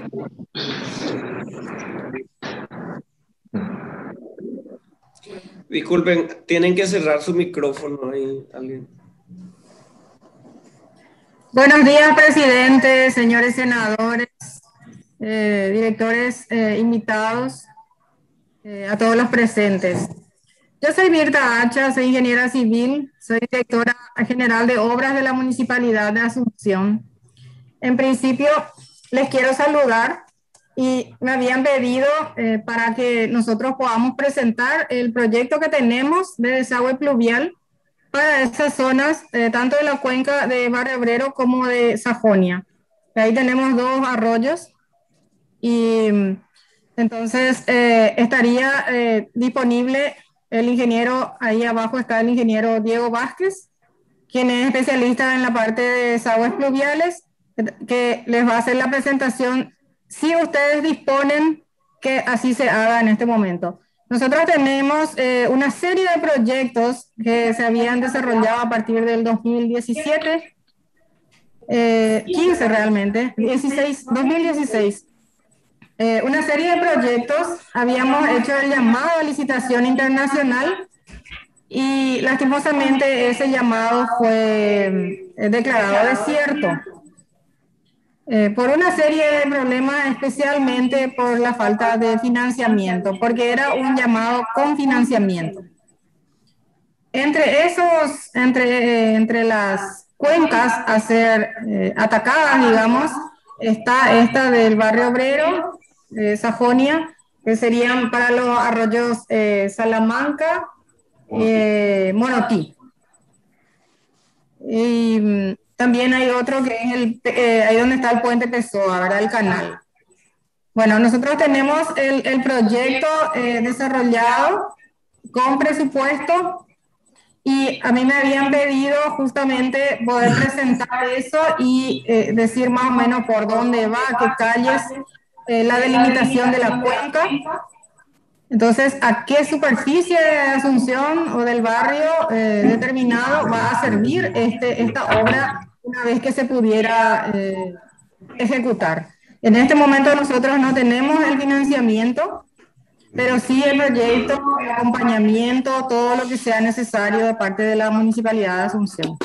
Disculpen, tienen que cerrar su micrófono ahí, alguien. Buenos días, presidente, señores senadores, eh, directores eh, invitados, eh, a todos los presentes. Yo soy Mirta Hacha, soy ingeniera civil, soy directora general de obras de la Municipalidad de Asunción. En principio, les quiero saludar y me habían pedido eh, para que nosotros podamos presentar el proyecto que tenemos de desagüe pluvial para esas zonas, eh, tanto de la cuenca de Barrio Obrero como de Sajonia. Ahí tenemos dos arroyos y entonces eh, estaría eh, disponible el ingeniero, ahí abajo está el ingeniero Diego Vázquez, quien es especialista en la parte de desagües pluviales, que les va a hacer la presentación si ustedes disponen que así se haga en este momento. Nosotros tenemos eh, una serie de proyectos que se habían desarrollado a partir del dos mil diecisiete, eh, quince realmente, dieciséis, dos mil dieciséis. Eh, una serie de proyectos, habíamos hecho el llamado a licitación internacional y lastimosamente ese llamado fue eh, declarado desierto. Eh, por una serie de problemas, especialmente por la falta de financiamiento, porque era un llamado con financiamiento. Entre esos, entre, eh, entre las cuencas a ser eh, atacadas, digamos, está esta del Barrio Obrero, eh, Sajonia, que serían para los arroyos eh, Salamanca, eh, Monotí. Y también hay otro que es el, eh, ahí donde está el puente Pessoa, ¿verdad? El canal. Bueno, nosotros tenemos el, el proyecto eh, desarrollado con presupuesto y a mí me habían pedido justamente poder presentar eso y eh, decir más o menos por dónde va, qué calles, eh, la delimitación de la cuenca. Entonces, ¿a qué superficie de Asunción o del barrio eh, determinado va a servir este, esta obra una vez que se pudiera eh, ejecutar? En este momento nosotros no tenemos el financiamiento, pero sí el proyecto, el acompañamiento, todo lo que sea necesario de parte de la Municipalidad de Asunción.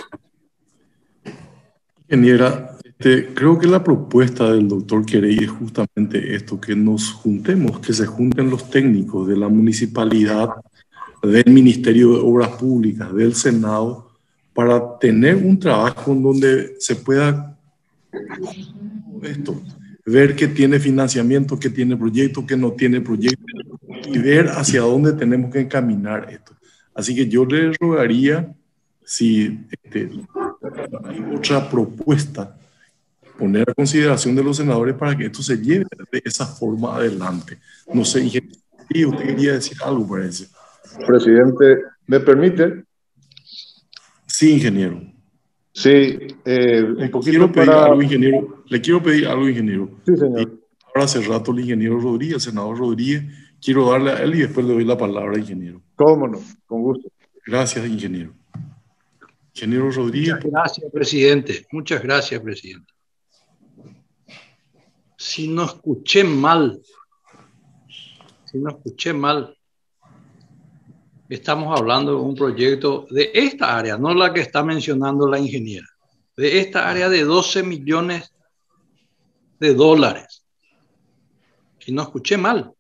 Ingeniera, este, creo que la propuesta del doctor Querey es justamente esto, que nos juntemos, que se junten los técnicos de la municipalidad, del Ministerio de Obras Públicas, del Senado, para tener un trabajo en donde se pueda esto, ver qué tiene financiamiento, qué tiene proyecto, qué no tiene proyecto, y ver hacia dónde tenemos que encaminar esto. Así que yo le rogaría, si este, hay otra propuesta, poner a consideración de los senadores para que esto se lleve de esa forma adelante. No sé, ingeniero, usted quería decir algo para eso. Presidente, ¿me permite? Sí, ingeniero. Sí, eh, un poquito quiero pedir para... algo, ingeniero. Le quiero pedir algo, ingeniero. Sí, señor. Ahora hace rato el ingeniero Rodríguez, el senador Rodríguez, quiero darle a él y después le doy la palabra, ingeniero. Cómo no, con gusto. Gracias, ingeniero. Ingeniero Rodríguez. Muchas gracias, presidente. Muchas gracias, presidente. Si no escuché mal, si no escuché mal, estamos hablando de un proyecto de esta área, no la que está mencionando la ingeniera, de esta área de doce millones de dólares. Si no escuché mal,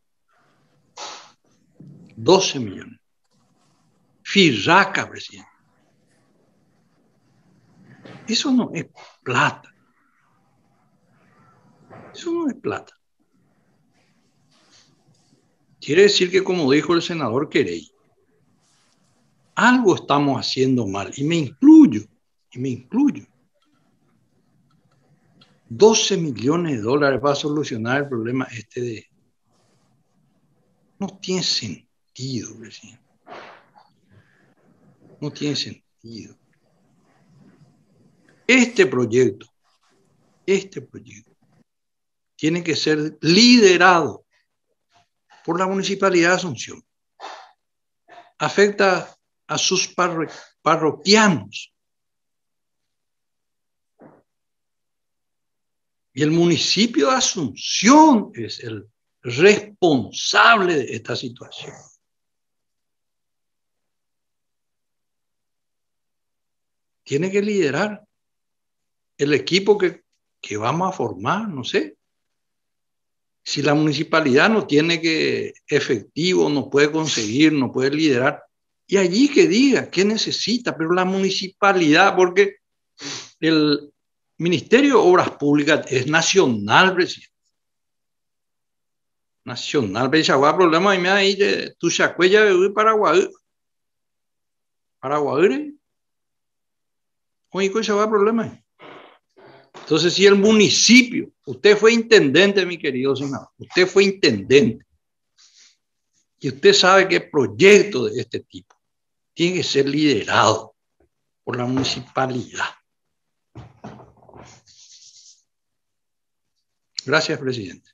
doce millones. Firraca, presidente. Eso no es plata. Eso no es plata. quiere decir que, como dijo el senador Querey, algo estamos haciendo mal, y me incluyo, y me incluyo. doce millones de dólares para solucionar el problema este de... No tiene sentido, presidente. No tiene sentido. Este proyecto, este proyecto, tiene que ser liderado por la Municipalidad de Asunción. Afecta a sus parro parroquianos. Y el municipio de Asunción es el responsable de esta situación. Tiene que liderar el equipo que, que vamos a formar, no sé. Si la municipalidad no tiene que efectivo, no puede conseguir, no puede liderar, y allí que diga qué necesita, pero la municipalidad, porque el Ministerio de Obras Públicas es nacional, presidente. Nacional, pero ya problema y me ahí de tu chacuella de Paraguay. Paraguay. Oye, ¿cuál es el problema? Entonces, si el municipio, usted fue intendente, mi querido senador, usted fue intendente, y usted sabe que proyecto de este tipo tiene que ser liderado por la municipalidad. Gracias, presidente.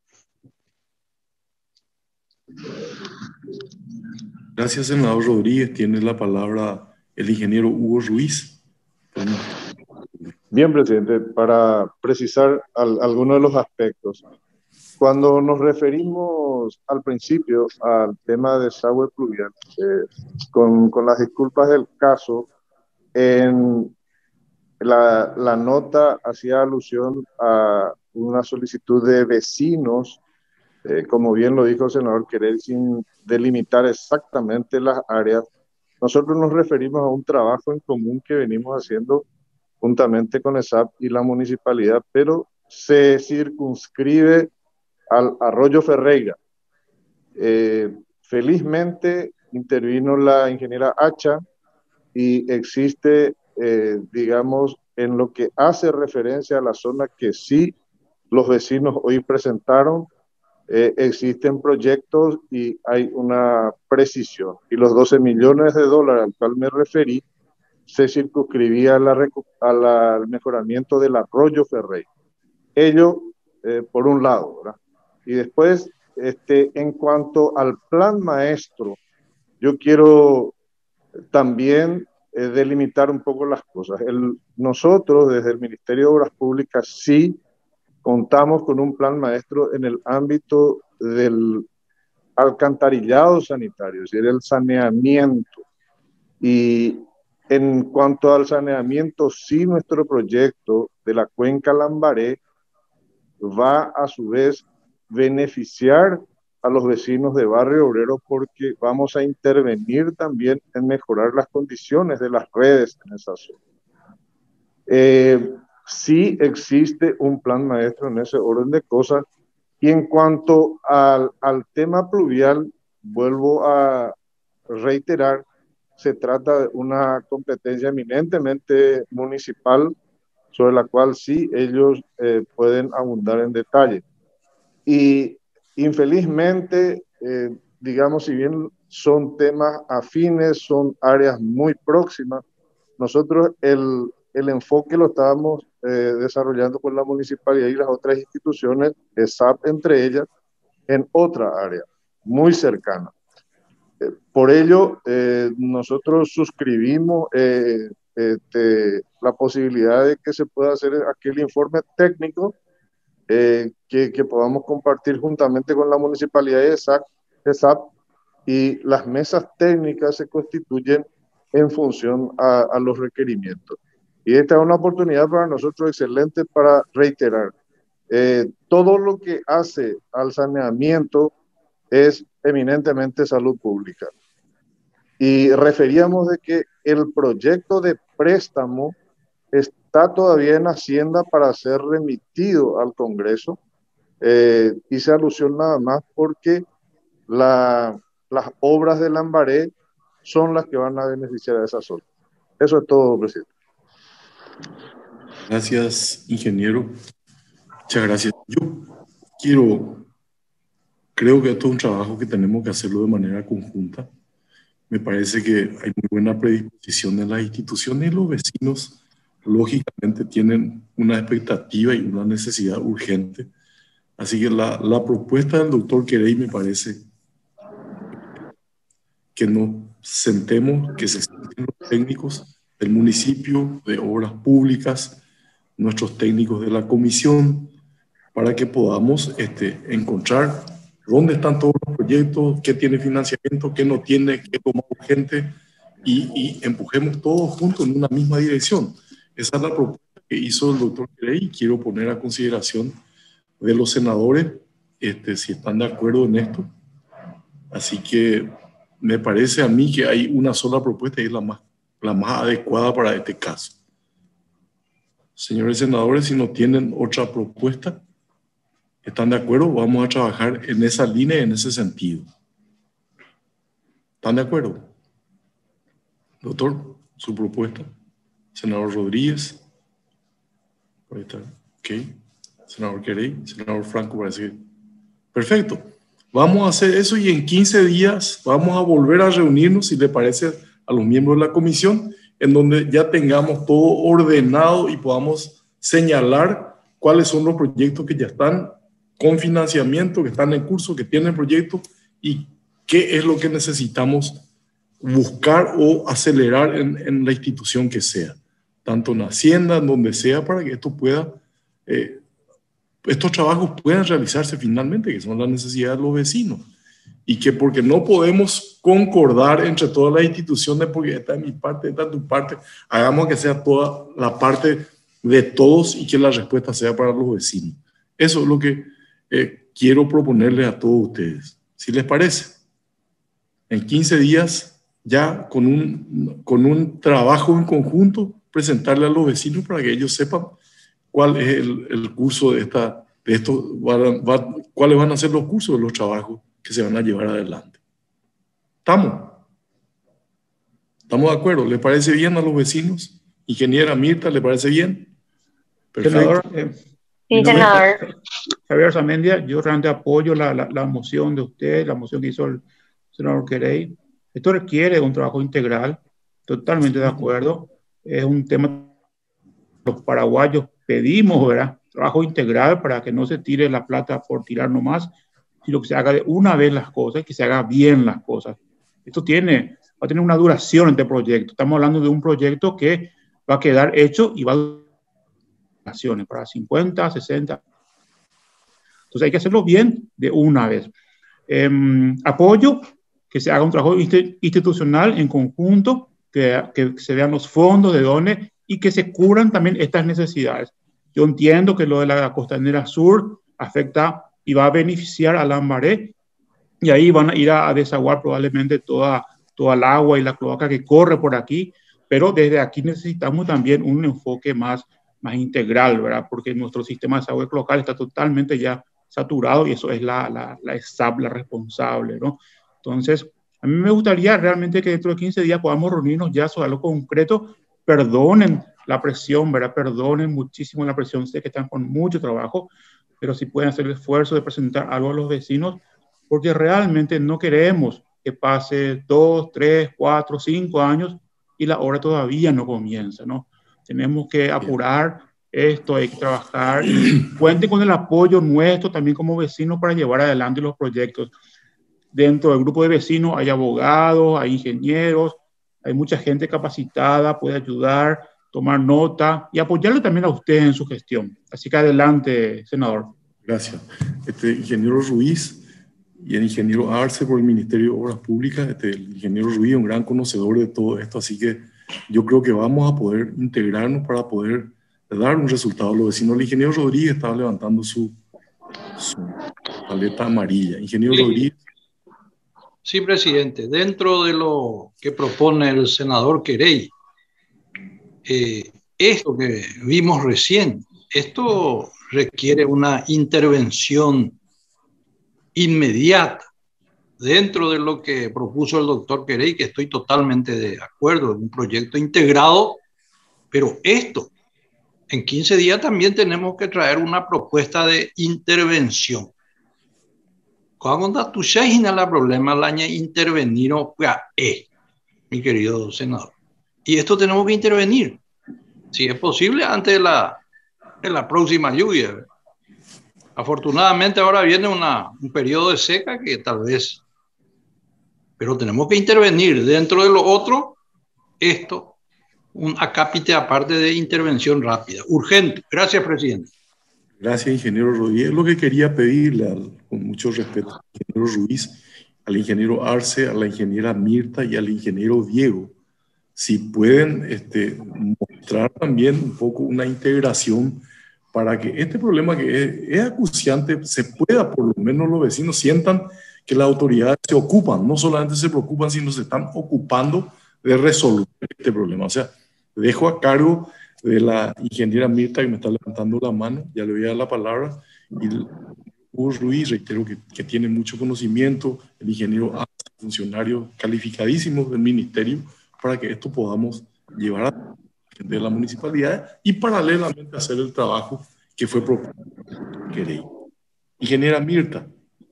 Gracias, senador Rodríguez. Tiene la palabra el ingeniero Hugo Ruiz. Bien, presidente, para precisar al, algunos de los aspectos. Cuando nos referimos al principio al tema de desagüe pluvial, eh, con, con las disculpas del caso, en la, la nota hacía alusión a una solicitud de vecinos, eh, como bien lo dijo el senador Querey, sin delimitar exactamente las áreas. Nosotros nos referimos a un trabajo en común que venimos haciendo juntamente con E S A P y la municipalidad, pero se circunscribe al Arroyo Ferreira. Eh, felizmente intervino la ingeniera Hacha y existe, eh, digamos, en lo que hace referencia a la zona que sí los vecinos hoy presentaron, eh, existen proyectos y hay una precisión. Y los doce millones de dólares al cual me referí se circunscribía a la, a la, al mejoramiento del Arroyo Ferreira. Ello, eh, por un lado, ¿verdad? Y después, este, en cuanto al plan maestro, yo quiero también eh, delimitar un poco las cosas. El, nosotros, desde el Ministerio de Obras Públicas, sí contamos con un plan maestro en el ámbito del alcantarillado sanitario, es decir, el saneamiento. Y en cuanto al saneamiento, sí, nuestro proyecto de la cuenca Lambaré va a su vez beneficiar a los vecinos de Barrio Obrero porque vamos a intervenir también en mejorar las condiciones de las redes en esa zona. Eh, sí existe un plan maestro en ese orden de cosas. Y en cuanto al, al tema pluvial, vuelvo a reiterar, se trata de una competencia eminentemente municipal sobre la cual sí ellos eh, pueden abundar en detalle. Y infelizmente, eh, digamos, si bien son temas afines, son áreas muy próximas, nosotros el, el enfoque lo estábamos eh, desarrollando con la municipalidad y las otras instituciones, E S A P entre ellas, en otra área muy cercana. Eh, por ello, eh, nosotros suscribimos eh, este, la posibilidad de que se pueda hacer aquel informe técnico eh, que, que podamos compartir juntamente con la municipalidad de E S A P, y las mesas técnicas se constituyen en función a, a los requerimientos. Y esta es una oportunidad para nosotros excelente para reiterar. Eh, todo lo que hace al saneamiento es eminentemente salud pública. Y referíamos de que el proyecto de préstamo está todavía en Hacienda para ser remitido al Congreso. Eh, hice alusión nada más porque la, las obras de Lambaré son las que van a beneficiar a esa zona. Eso es todo, presidente. Gracias, ingeniero. Muchas gracias. Yo quiero, creo que esto es un trabajo que tenemos que hacerlo de manera conjunta. Me parece que hay muy buena predisposición en las instituciones y los vecinos, lógicamente, tienen una expectativa y una necesidad urgente. Así que la, la propuesta del doctor Querey me parece que nos sentemos, que se sienten los técnicos del municipio, de obras públicas, nuestros técnicos de la comisión, para que podamos este, encontrar dónde están todos los proyectos, qué tiene financiamiento, qué no tiene, qué es lo más urgente, y, y empujemos todos juntos en una misma dirección. Esa es la propuesta que hizo el doctor Querey y quiero poner a consideración de los senadores este, si están de acuerdo en esto. Así que me parece a mí que hay una sola propuesta y es la más, la más adecuada para este caso. Señores senadores, si no tienen otra propuesta, ¿están de acuerdo? Vamos a trabajar en esa línea y en ese sentido. ¿Están de acuerdo? Doctor, su propuesta. Senador Rodríguez. Ahí está. Ok. Senador Querey. Senador Franco, parece que... Perfecto. Vamos a hacer eso y en quince días vamos a volver a reunirnos, si le parece a los miembros de la comisión, en donde ya tengamos todo ordenado y podamos señalar cuáles son los proyectos que ya están con financiamiento, que están en curso, que tienen proyectos y qué es lo que necesitamos buscar o acelerar en, en la institución que sea, tanto en Hacienda, en donde sea, para que esto pueda, eh, estos trabajos puedan realizarse finalmente, que son las necesidades de los vecinos. Y que porque no podemos concordar entre todas las instituciones, porque esta es mi parte, esta es tu parte, hagamos que sea toda la parte de todos y que la respuesta sea para los vecinos. Eso es lo que eh, quiero proponerles a todos ustedes. ¿Sí les parece? En quince días, ya con un, con un trabajo en conjunto, presentarle a los vecinos para que ellos sepan cuál es el, el curso de, esta, de esto, va, va, cuáles van a ser los cursos de los trabajos que se van a llevar adelante. ¿Estamos? ¿Estamos de acuerdo? ¿Le parece bien a los vecinos? Ingeniera Mirta, ¿le parece bien? Perfecto. Senador, eh, sí, senador. Javier Arzamendia, yo realmente apoyo la, la, la moción de usted, la moción que hizo el senador Querey. Esto requiere un trabajo integral, totalmente de acuerdo. Es un tema que los paraguayos pedimos, ¿verdad? Trabajo integral para que no se tire la plata por tirar nomás, sino que se haga de una vez las cosas, que se haga bien las cosas. Esto tiene, va a tener una duración este proyecto. Estamos hablando de un proyecto que va a quedar hecho y va a durar para cincuenta, sesenta. Entonces hay que hacerlo bien de una vez. Eh, apoyo que se haga un trabajo institucional en conjunto, que, que se vean los fondos de dónde y que se cubran también estas necesidades. Yo entiendo que lo de la Costanera Sur afecta y va a beneficiar a Lambaré, y ahí van a ir a, a desaguar probablemente toda, toda el agua y la cloaca que corre por aquí, pero desde aquí necesitamos también un enfoque más, más integral, ¿verdad? Porque nuestro sistema de desagüe local está totalmente ya saturado y eso es la, la, la E S A P la responsable, ¿no? Entonces, a mí me gustaría realmente que dentro de quince días podamos reunirnos ya sobre algo concreto. Perdonen la presión, ¿verdad? Perdonen muchísimo la presión, sé que están con mucho trabajo, pero si pueden hacer el esfuerzo de presentar algo a los vecinos, porque realmente no queremos que pase dos, tres, cuatro, cinco años y la obra todavía no comienza, ¿no? Tenemos que apurar esto, hay que trabajar, y cuenten con el apoyo nuestro también como vecinos para llevar adelante los proyectos. Dentro del grupo de vecinos hay abogados, hay ingenieros, hay mucha gente capacitada, puede ayudar, tomar nota y apoyarle también a usted en su gestión. Así que adelante, senador. Gracias. Este ingeniero Ruiz y el ingeniero Arce por el Ministerio de Obras Públicas. Este, el ingeniero Ruiz es un gran conocedor de todo esto, así que yo creo que vamos a poder integrarnos para poder dar un resultado a los vecinos. El ingeniero Rodríguez estaba levantando su, su paleta amarilla. Ingeniero sí. Rodríguez. Sí, presidente. Dentro de lo que propone el senador Querey, eh, esto que vimos recién, esto requiere una intervención inmediata dentro de lo que propuso el doctor Querey, que estoy totalmente de acuerdo, un proyecto integrado, pero esto, en quince días también tenemos que traer una propuesta de intervención. Cuando tú seas la problema, la intervenir, eh, mi querido senador. Y esto tenemos que intervenir, si es posible, antes de la, de la próxima lluvia. Afortunadamente ahora viene una, un periodo de seca que tal vez, pero tenemos que intervenir. Dentro de lo otro, esto, un acápite aparte de intervención rápida, urgente. Gracias, presidente. Gracias, ingeniero Rodríguez. Lo que quería pedirle, al, con mucho respeto, al ingeniero Ruiz, al ingeniero Arce, a la ingeniera Mirta y al ingeniero Diego, si pueden este, mostrar también un poco una integración para que este problema que es, es acuciante se pueda, por lo menos los vecinos sientan que las autoridades se ocupan, no solamente se preocupan, sino se están ocupando de resolver este problema. O sea, dejo a cargo de la ingeniera Mirta, que me está levantando la mano, ya le voy a dar la palabra, y Hugo Ruiz, reitero que, que tiene mucho conocimiento, el ingeniero A, funcionarios calificadísimos del ministerio, para que esto podamos llevar a la gente de la municipalidad y paralelamente hacer el trabajo que fue propuesto. Ingeniera Mirta.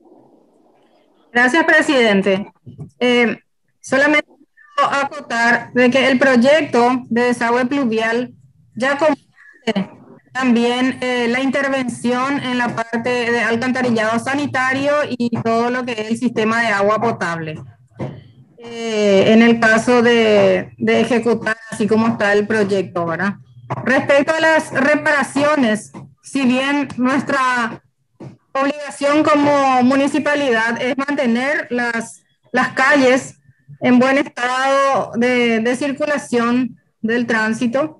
Gracias, presidente. Eh, solamente quiero acotar de que el proyecto de desagüe pluvial ya comprende también eh, la intervención en la parte de alcantarillado sanitario y todo lo que es el sistema de agua potable. Eh, en el caso de, de ejecutar así como está el proyecto, ¿verdad? Respecto a las reparaciones, si bien nuestra obligación como municipalidad es mantener las, las calles en buen estado de, de circulación del tránsito,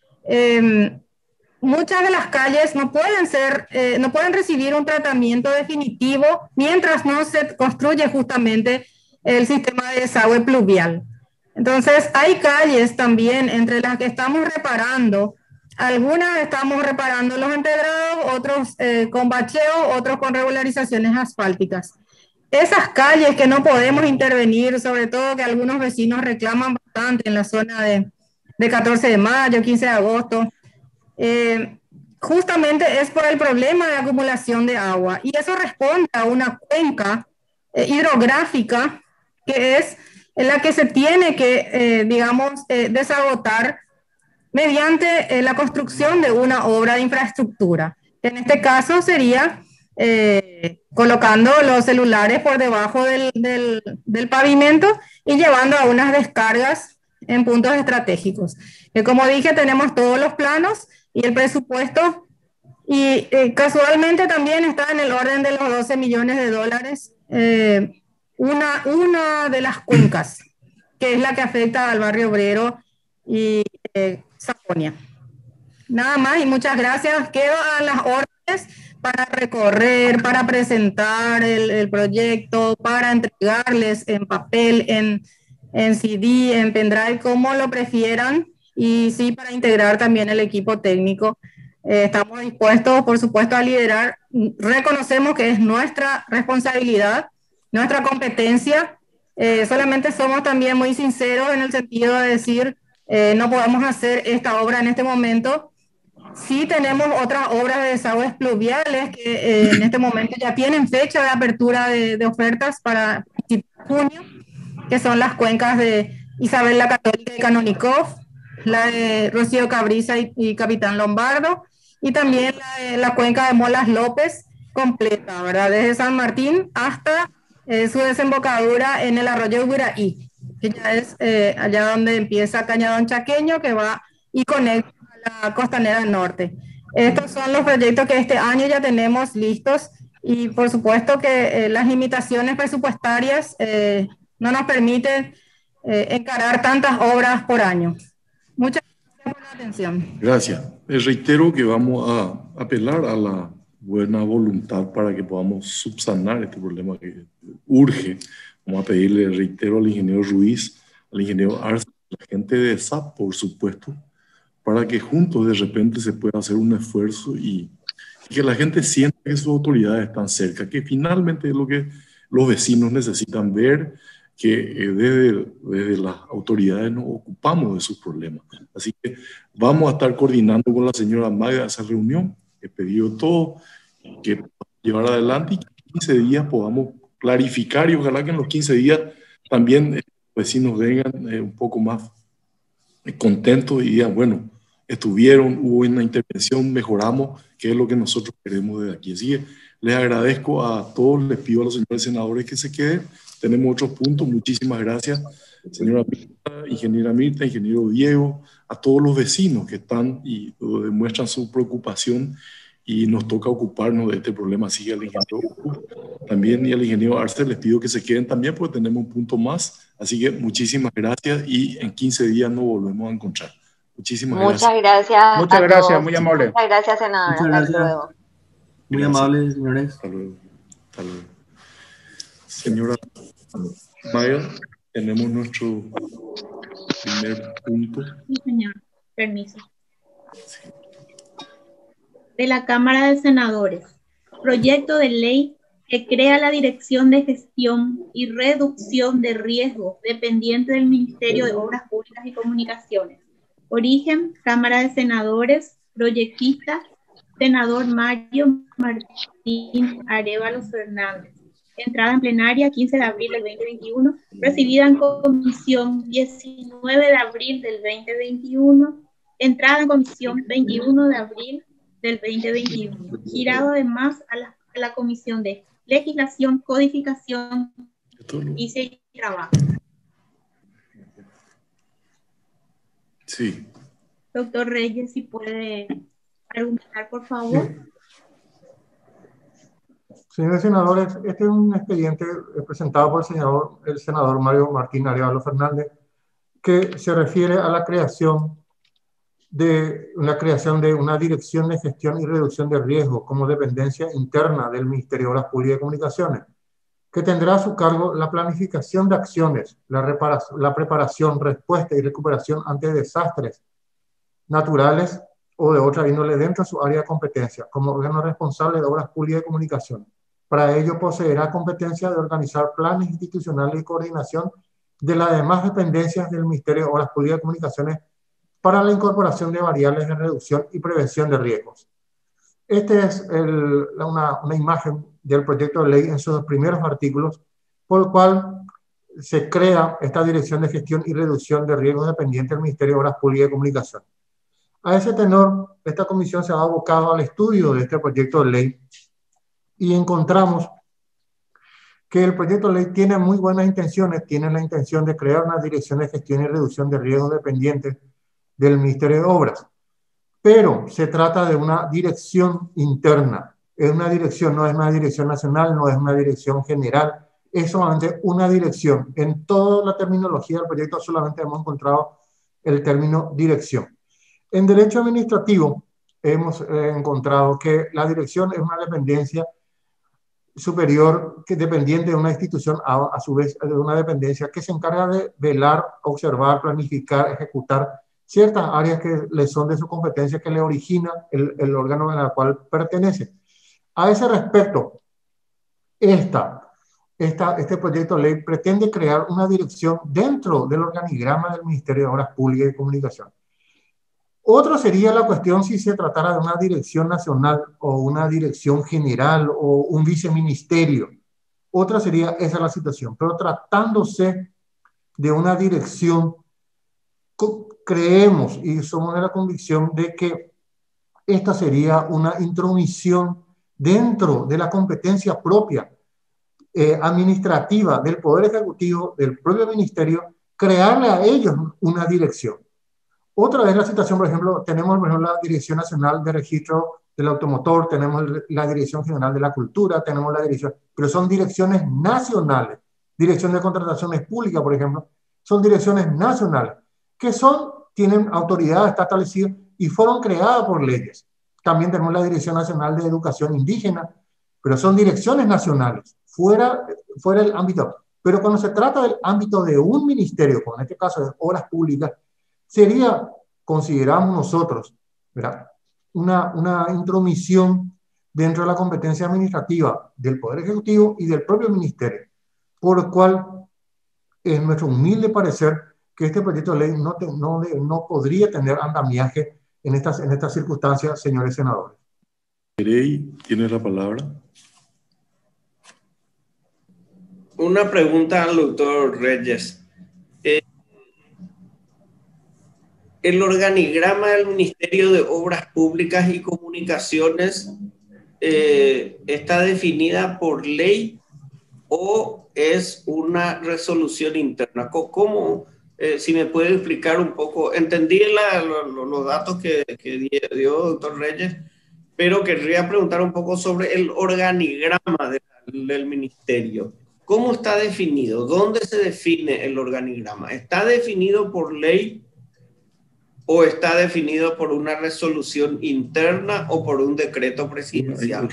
eh, muchas de las calles no pueden ser, eh, no pueden recibir un tratamiento definitivo mientras no se construye justamente el sistema de desagüe pluvial. Entonces, hay calles también entre las que estamos reparando. Algunas estamos reparando los empedrados, otros eh, con bacheo, otros con regularizaciones asfálticas. Esas calles que no podemos intervenir, sobre todo que algunos vecinos reclaman bastante en la zona de, de catorce de mayo, quince de agosto, eh, justamente es por el problema de acumulación de agua. Y eso responde a una cuenca eh, hidrográfica que es en la que se tiene que, eh, digamos, eh, desagotar mediante eh, la construcción de una obra de infraestructura. En este caso sería eh, colocando los celulares por debajo del, del, del pavimento y llevando a unas descargas en puntos estratégicos. Que como dije, tenemos todos los planos y el presupuesto, y eh, casualmente también está en el orden de los doce millones de dólares, eh, Una, una de las cuencas, que es la que afecta al barrio obrero y eh, Sajonia. Nada más y muchas gracias. Quedo a las órdenes para recorrer, para presentar el, el proyecto, para entregarles en papel, en, en C D, en pendrive, como lo prefieran, y sí, para integrar también el equipo técnico. Eh, estamos dispuestos, por supuesto, a liderar. Reconocemos que es nuestra responsabilidad, nuestra competencia, eh, solamente somos también muy sinceros en el sentido de decir, eh, no podemos hacer esta obra en este momento. Sí tenemos otras obras de desagües pluviales que eh, en este momento ya tienen fecha de apertura de, de ofertas para junio, que son las cuencas de Isabel la Católica y Canonicov, la de Rocío Cabriza y, y Capitán Lombardo, y también la, de, la cuenca de Molas López completa, ¿verdad? Desde San Martín hasta Eh, su desembocadura en el arroyo Guiraí, que ya es eh, allá donde empieza Cañadón Chaqueño, que va y conecta a la costanera norte. Estos son los proyectos que este año ya tenemos listos y por supuesto que eh, las limitaciones presupuestarias eh, no nos permiten eh, encarar tantas obras por año. Muchas gracias por la atención. Gracias. Les reitero que vamos a apelar a la buena voluntad para que podamos subsanar este problema que urge. Vamos a pedirle, reitero, al ingeniero Ruiz, al ingeniero Arce, a la gente de S A P, por supuesto, para que juntos de repente se pueda hacer un esfuerzo y, y que la gente sienta que sus autoridades están cerca, que finalmente es lo que los vecinos necesitan ver que eh, desde, desde las autoridades nos ocupamos de sus problemas. Así que vamos a estar coordinando con la señora Magda esa reunión. He pedido todo que llevar adelante y que en quince días podamos clarificar, y ojalá que en los quince días también eh, los vecinos vengan eh, un poco más eh, contentos y digan, bueno, estuvieron, hubo una intervención, mejoramos, que es lo que nosotros queremos desde aquí. Así que les agradezco a todos, les pido a los señores senadores que se queden. Tenemos otros puntos. Muchísimas gracias, señora Mirta, ingeniera Mirta, ingeniero Diego, a todos los vecinos que están y demuestran su preocupación, y nos toca ocuparnos de este problema. Así que al ingeniero también y al ingeniero Arce les pido que se queden también, porque tenemos un punto más. Así que muchísimas gracias y en quince días nos volvemos a encontrar. Muchísimas Muchas gracias. gracias. Muchas a gracias, todos. muy amable. Muchas gracias, senadora. Muchas Hasta gracias. luego. Muy Gracias. amables, señores. Hasta luego. Hasta luego. Señora Maya, tenemos nuestro primer punto. Sí, señor. Permiso. De la Cámara de Senadores. Proyecto de ley que crea la Dirección de Gestión y Reducción de Riesgos dependiente del Ministerio de Obras Públicas y Comunicaciones. Origen, Cámara de Senadores. Proyectista, senador Mario Martín Arévalo Fernández. Entrada en plenaria quince de abril del veinte veintiuno. Recibida en comisión diecinueve de abril del veinte veintiuno. Entrada en comisión veintiuno de abril del veinte veintiuno. Girado además a la, a la Comisión de Legislación, Codificación, Justicia y Trabajo. Sí. Doctor Reyes, si puede argumentar, por favor. Señores senadores, este es un expediente presentado por el senador, el senador Mario Martín Arévalo Fernández, que se refiere a la creación de una creación de una Dirección de Gestión y Reducción de Riesgos como dependencia interna del Ministerio de Obras Públicas y Comunicaciones, que tendrá a su cargo la planificación de acciones, la, reparación, la preparación, respuesta y recuperación ante desastres naturales o de otra índole dentro de su área de competencia, como órgano responsable de Obras Públicas y Comunicaciones. Para ello poseerá competencia de organizar planes institucionales y coordinación de las demás dependencias del Ministerio de Obras Públicas y Comunicaciones para la incorporación de variables de reducción y prevención de riesgos. Esta es el, una, una imagen del proyecto de ley en sus primeros artículos, por el cual se crea esta Dirección de Gestión y Reducción de Riesgos dependiente del Ministerio de Obras Públicas y Comunicaciones. A ese tenor, esta comisión se ha abocado al estudio de este proyecto de ley y encontramos que el proyecto de ley tiene muy buenas intenciones, tiene la intención de crear una Dirección de Gestión y Reducción de Riesgos dependientes del Ministerio de Obras, pero se trata de una dirección interna, es una dirección, no es una dirección nacional, no es una dirección general, es solamente una dirección. En toda la terminología del proyecto solamente hemos encontrado el término dirección. En derecho administrativo hemos eh, encontrado que la dirección es una dependencia superior que dependiente de una institución, a, a su vez de una dependencia que se encarga de velar, observar, planificar, ejecutar ciertas áreas que le son de su competencia, que le origina el, el órgano al cual pertenece. A ese respecto, esta, esta, este proyecto de ley pretende crear una dirección dentro del organigrama del Ministerio de Obras Públicas y Comunicación. Otro sería la cuestión si se tratara de una dirección nacional o una dirección general o un viceministerio. Otra sería esa la situación. Pero tratándose de una dirección, creemos y somos de la convicción de que esta sería una intromisión dentro de la competencia propia eh, administrativa del Poder Ejecutivo, del propio Ministerio, crearle a ellos una dirección. Otra vez la situación, por ejemplo, tenemos por ejemplo, la Dirección Nacional de Registro del Automotor, tenemos la Dirección General de la Cultura, tenemos la dirección, pero son direcciones nacionales. Dirección de Contrataciones Públicas, por ejemplo, son direcciones nacionales, que son, tienen autoridad, está establecida y fueron creadas por leyes. También tenemos la Dirección Nacional de Educación Indígena, pero son direcciones nacionales, fuera, fuera del ámbito. Pero cuando se trata del ámbito de un ministerio, como en este caso de Obras Públicas, sería, consideramos nosotros, ¿verdad?, una, una intromisión dentro de la competencia administrativa del Poder Ejecutivo y del propio Ministerio, por lo cual es nuestro humilde parecer que este proyecto de ley no, te, no, no podría tener andamiaje en estas, en estas circunstancias, señores senadores. Grey tiene la palabra. Una pregunta al doctor Reyes. Eh, el organigrama del Ministerio de Obras Públicas y Comunicaciones eh, está definida por ley o es una resolución interna. ¿Cómo, eh, si me puede explicar un poco? Entendí la, lo, los datos que, que dio doctor Reyes, pero querría preguntar un poco sobre el organigrama de, del ministerio. ¿Cómo está definido? ¿Dónde se define el organigrama? ¿Está definido por ley o está definido por una resolución interna o por un decreto presidencial?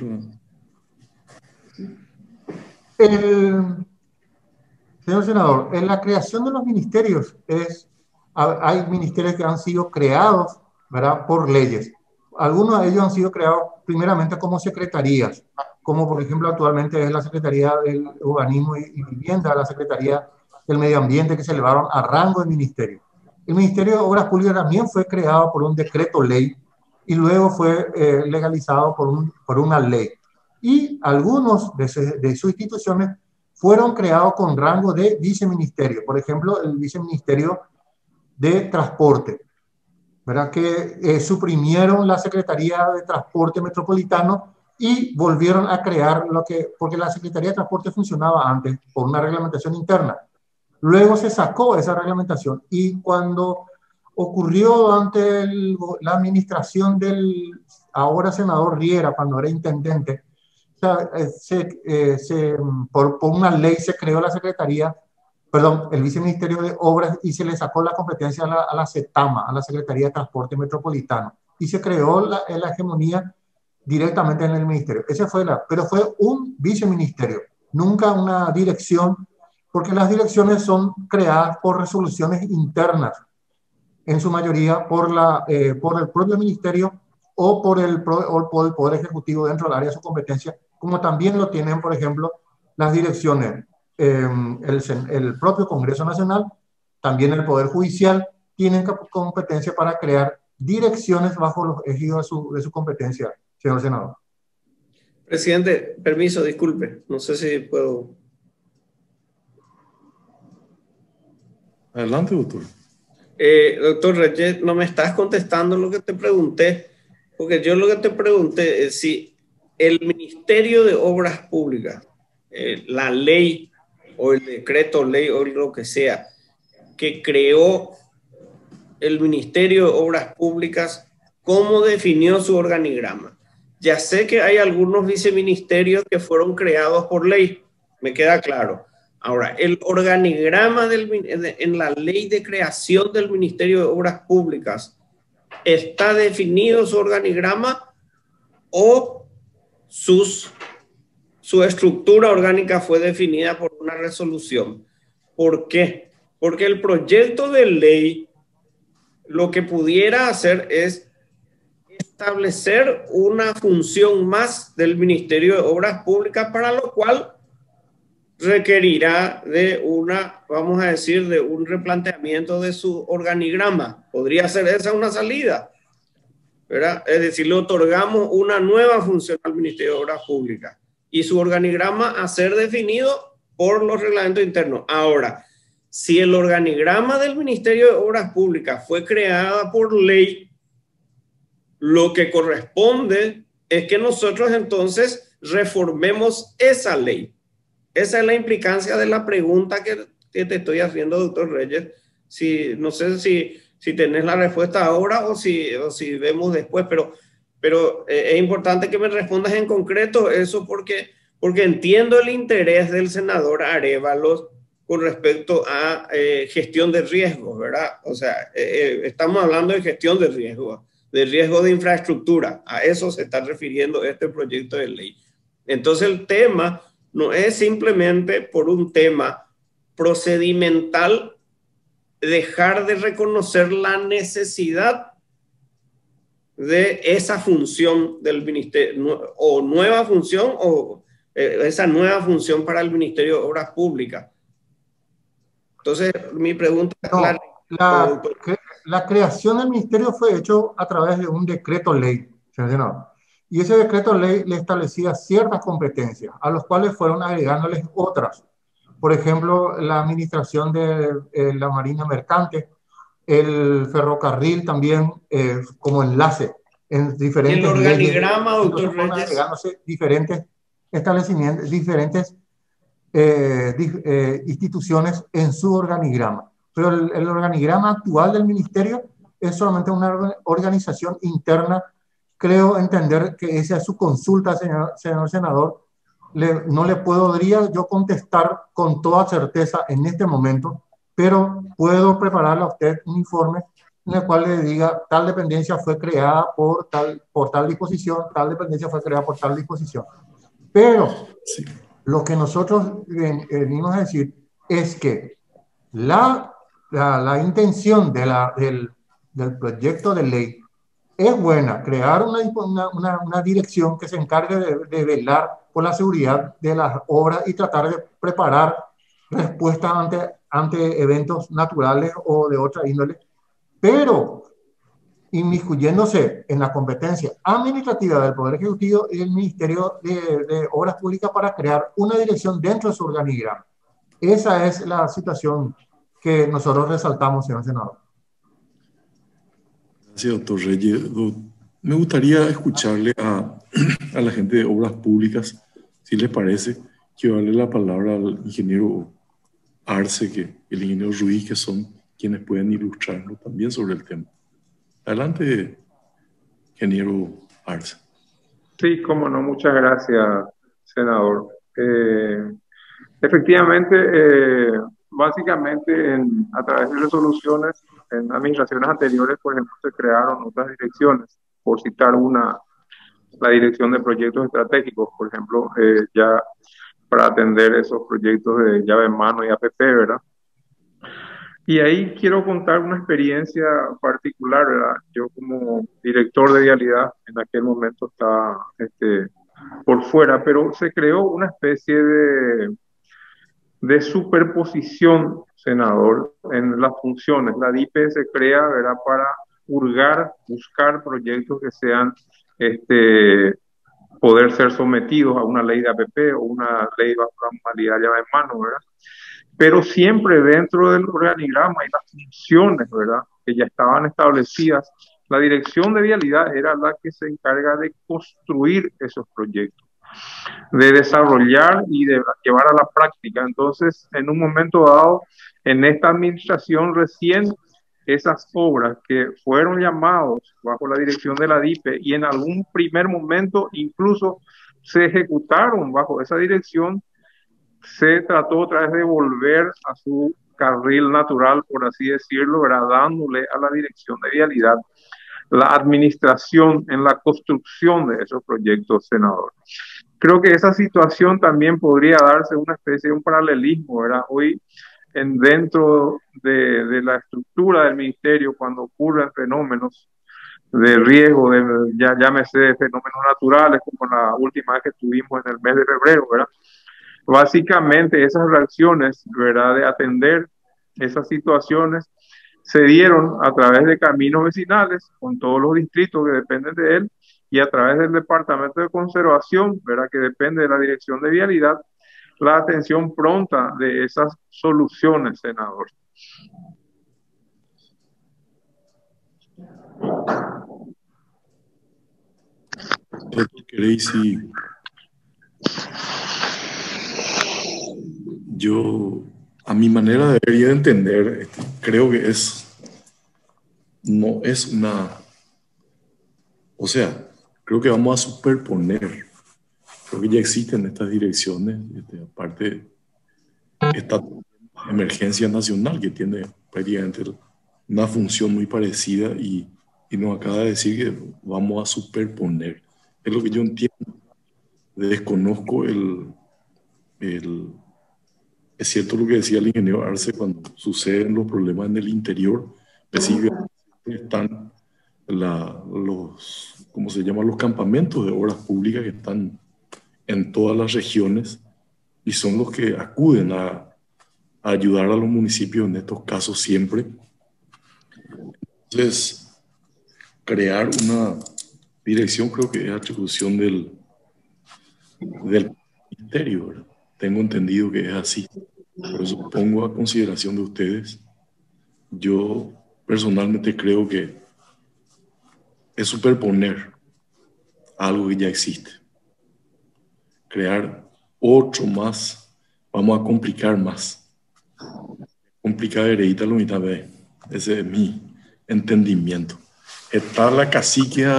El, señor senador, en la creación de los ministerios es, hay ministerios que han sido creados, ¿verdad?, por leyes. Algunos de ellos han sido creados primeramente como secretarías, como por ejemplo actualmente es la Secretaría del Urbanismo y, y Vivienda, la Secretaría del Medio Ambiente, que se elevaron a rango de ministerio. El Ministerio de Obras Públicas también fue creado por un decreto ley y luego fue eh, legalizado por, un, por una ley. Y algunos de, se, de sus instituciones fueron creados con rango de viceministerio. Por ejemplo, el viceministerio de Transporte, ¿verdad?, que eh, suprimieron la Secretaría de Transporte Metropolitano y volvieron a crear lo que, porque la Secretaría de Transporte funcionaba antes por una reglamentación interna. Luego se sacó esa reglamentación y cuando ocurrió ante el, la administración del ahora senador Riera, cuando era intendente, o sea, se, eh, se, por, por una ley se creó la Secretaría, perdón, el Viceministerio de Obras y se le sacó la competencia a la, a la CETAMA, a la Secretaría de Transporte Metropolitano, y se creó la, la hegemonía directamente en el ministerio. Ese fue la, pero fue un viceministerio, nunca una dirección, porque las direcciones son creadas por resoluciones internas, en su mayoría por, la, eh, por el propio ministerio o por el, o por el Poder Ejecutivo dentro del área de su competencia, como también lo tienen, por ejemplo, las direcciones, eh, el, el propio Congreso Nacional, también el Poder Judicial, tienen competencia para crear direcciones bajo los ejidos de su, de su competencia, señor senador. Presidente, permiso, disculpe, no sé si puedo... Adelante, doctor. Eh, doctor Reyes, no me estás contestando lo que te pregunté, porque yo lo que te pregunté es si el Ministerio de Obras Públicas, eh, la ley o el decreto ley o lo que sea, que creó el Ministerio de Obras Públicas, ¿cómo definió su organigrama? Ya sé que hay algunos viceministerios que fueron creados por ley, me queda claro. Ahora, el organigrama del, en la ley de creación del Ministerio de Obras Públicas, ¿está definido su organigrama o sus, su estructura orgánica fue definida por una resolución? ¿Por qué? Porque el proyecto de ley lo que pudiera hacer es establecer una función más del Ministerio de Obras Públicas, para lo cual requerirá de una, vamos a decir, de un replanteamiento de su organigrama. Podría ser esa una salida, ¿verdad? Es decir, le otorgamos una nueva función al Ministerio de Obras Públicas y su organigrama a ser definido por los reglamentos internos. Ahora, si el organigrama del Ministerio de Obras Públicas fue creada por ley, lo que corresponde es que nosotros entonces reformemos esa ley. Esa es la implicancia de la pregunta que, que te estoy haciendo, doctor Reyes. Si, no sé si, si tenés la respuesta ahora o si, o si vemos después, pero, pero eh, es importante que me respondas en concreto eso, porque, porque entiendo el interés del senador Arévalo con respecto a eh, gestión de riesgos, ¿verdad? O sea, eh, eh, estamos hablando de gestión de riesgos, de riesgo de infraestructura. A eso se está refiriendo este proyecto de ley. Entonces el tema no es simplemente por un tema procedimental dejar de reconocer la necesidad de esa función del ministerio, o nueva función, o eh, esa nueva función para el Ministerio de Obras Públicas. Entonces, mi pregunta es no, la, la, la creación del ministerio fue hecho a través de un decreto ley, señor senador. Y ese decreto ley le establecía ciertas competencias, a los cuales fueron agregándoles otras. Por ejemplo, la administración de eh, la Marina Mercante, el ferrocarril también eh, como enlace en diferentes el organigrama, leyes. doctor Reyes. Agregándose diferentes establecimientos, diferentes eh, di, eh, instituciones en su organigrama. Pero el, el organigrama actual del ministerio es solamente una organización interna. Creo entender que esa es su consulta, señor, señor senador. Le, no le podría yo contestar con toda certeza en este momento, pero puedo prepararle a usted un informe en el cual le diga tal dependencia fue creada por tal, por tal disposición, tal dependencia fue creada por tal disposición. Pero sí, lo que nosotros venimos a decir es que la, la, la intención de la, del, del proyecto de ley es buena, crear una, una, una dirección que se encargue de, de velar por la seguridad de las obras y tratar de preparar respuestas ante, ante eventos naturales o de otra índole, pero inmiscuyéndose en la competencia administrativa del Poder Ejecutivo y del Ministerio de, de Obras Públicas para crear una dirección dentro de su organigrama. Esa es la situación que nosotros resaltamos, señor senador. Gracias, doctor Reyes. Me gustaría escucharle a, a la gente de Obras Públicas, si les parece, que darle la palabra al ingeniero Arce, que el ingeniero Ruiz, que son quienes pueden ilustrarnos también sobre el tema. Adelante, ingeniero Arce. Sí, cómo no, muchas gracias, senador. Eh, efectivamente, eh, básicamente en, a través de resoluciones en administraciones anteriores, por ejemplo, se crearon otras direcciones, por citar una, la dirección de proyectos estratégicos, por ejemplo, eh, ya para atender esos proyectos de llave en mano y A P P, ¿verdad? Y ahí quiero contar una experiencia particular, ¿verdad? Yo como director de vialidad, en aquel momento estaba este, por fuera, pero se creó una especie de, de superposición, senador, en las funciones. La D I P se crea, ¿verdad?, para hurgar, buscar proyectos que sean, este, poder ser sometidos a una ley de A P P o una ley bajo la modalidad llave en mano, ¿verdad? Pero siempre dentro del organigrama y las funciones, ¿verdad?, que ya estaban establecidas, la dirección de vialidad era la que se encarga de construir esos proyectos, de desarrollar y de llevar a la práctica. Entonces, en un momento dado, en esta administración recién, esas obras que fueron llamados bajo la dirección de la D I P E y en algún primer momento incluso se ejecutaron bajo esa dirección, se trató otra vez de volver a su carril natural, por así decirlo, ¿verdad?, dándole a la dirección de vialidad la administración en la construcción de esos proyectos, senador. Creo que esa situación también podría darse una especie de un paralelismo, ¿verdad? Hoy, en, dentro de, de la estructura del ministerio, cuando ocurren fenómenos de riesgo, de, ya llámese de fenómenos naturales, como la última vez que tuvimos en el mes de febrero, ¿verdad? Básicamente esas reacciones, ¿verdad?, de atender esas situaciones se dieron a través de caminos vecinales con todos los distritos que dependen de él y a través del Departamento de Conservación, ¿verdad?, que depende de la Dirección de Vialidad, la atención pronta de esas soluciones, senador. ¿Queréis si yo, a mi manera de ver y de entender, este, creo que es, no es una, o sea, creo que vamos a superponer, creo que ya existen estas direcciones, este, aparte, esta emergencia nacional que tiene prácticamente una función muy parecida y, y nos acaba de decir que vamos a superponer. Es lo que yo entiendo. Desconozco el, el... Es cierto lo que decía el ingeniero Arce, cuando suceden los problemas en el interior, pues sí, están la, los, ¿cómo se llama? Los campamentos de obras públicas que están en todas las regiones y son los que acuden a, a ayudar a los municipios en estos casos siempre. Entonces, crear una dirección creo que es atribución del, del ministerio, ¿verdad? Tengo entendido que es así. Por eso pongo a consideración de ustedes. Yo personalmente creo que es superponer algo que ya existe. Crear otro más, vamos a complicar más. Complicar heredita lo mitad de. Ese es mi entendimiento. Está la caciquia.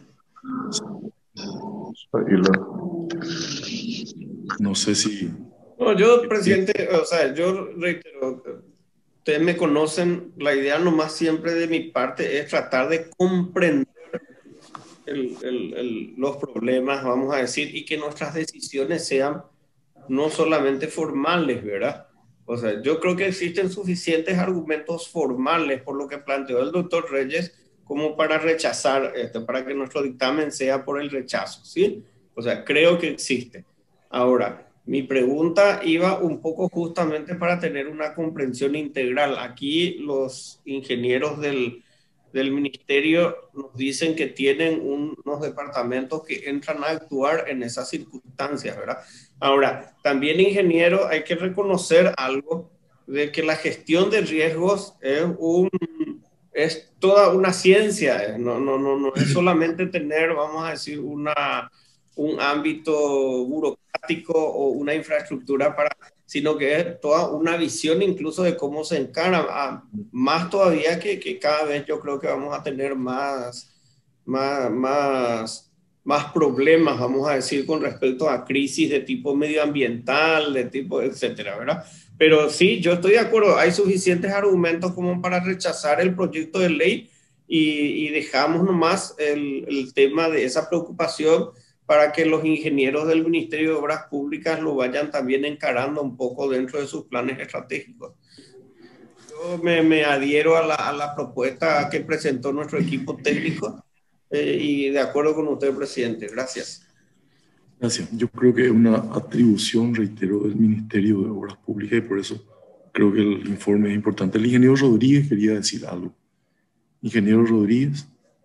No sé si. No, yo, presidente, o sea, yo reitero, ustedes me conocen, la idea nomás siempre de mi parte es tratar de comprender el, el, el, los problemas, vamos a decir, y que nuestras decisiones sean no solamente formales, ¿verdad? O sea, yo creo que existen suficientes argumentos formales por lo que planteó el doctor Reyes como para rechazar esto, para que nuestro dictamen sea por el rechazo, ¿sí? O sea, creo que existe. Ahora, mi pregunta iba un poco justamente para tener una comprensión integral. Aquí los ingenieros del, del ministerio nos dicen que tienen un, unos departamentos que entran a actuar en esas circunstancias, ¿verdad? Ahora, también, ingeniero, hay que reconocer algo de que la gestión de riesgos es, un, es toda una ciencia. No, no, no, no es solamente tener, vamos a decir, una, un ámbito burocrático o una infraestructura para, sino que es toda una visión incluso de cómo se encara, a, más todavía que, que cada vez yo creo que vamos a tener más, más, más, más problemas, vamos a decir, con respecto a crisis de tipo medioambiental, de tipo, etcétera, ¿verdad? Pero sí, yo estoy de acuerdo, hay suficientes argumentos como para rechazar el proyecto de ley y, y dejamos nomás el, el tema de esa preocupación para que los ingenieros del Ministerio de Obras Públicas lo vayan también encarando un poco dentro de sus planes estratégicos. Yo me, me adhiero a la, a la propuesta que presentó nuestro equipo técnico eh, y de acuerdo con usted, presidente. Gracias. Gracias. Yo creo que es una atribución, reitero, del Ministerio de Obras Públicas y por eso creo que el informe es importante. El ingeniero Rodríguez quería decir algo. Ingeniero Rodríguez.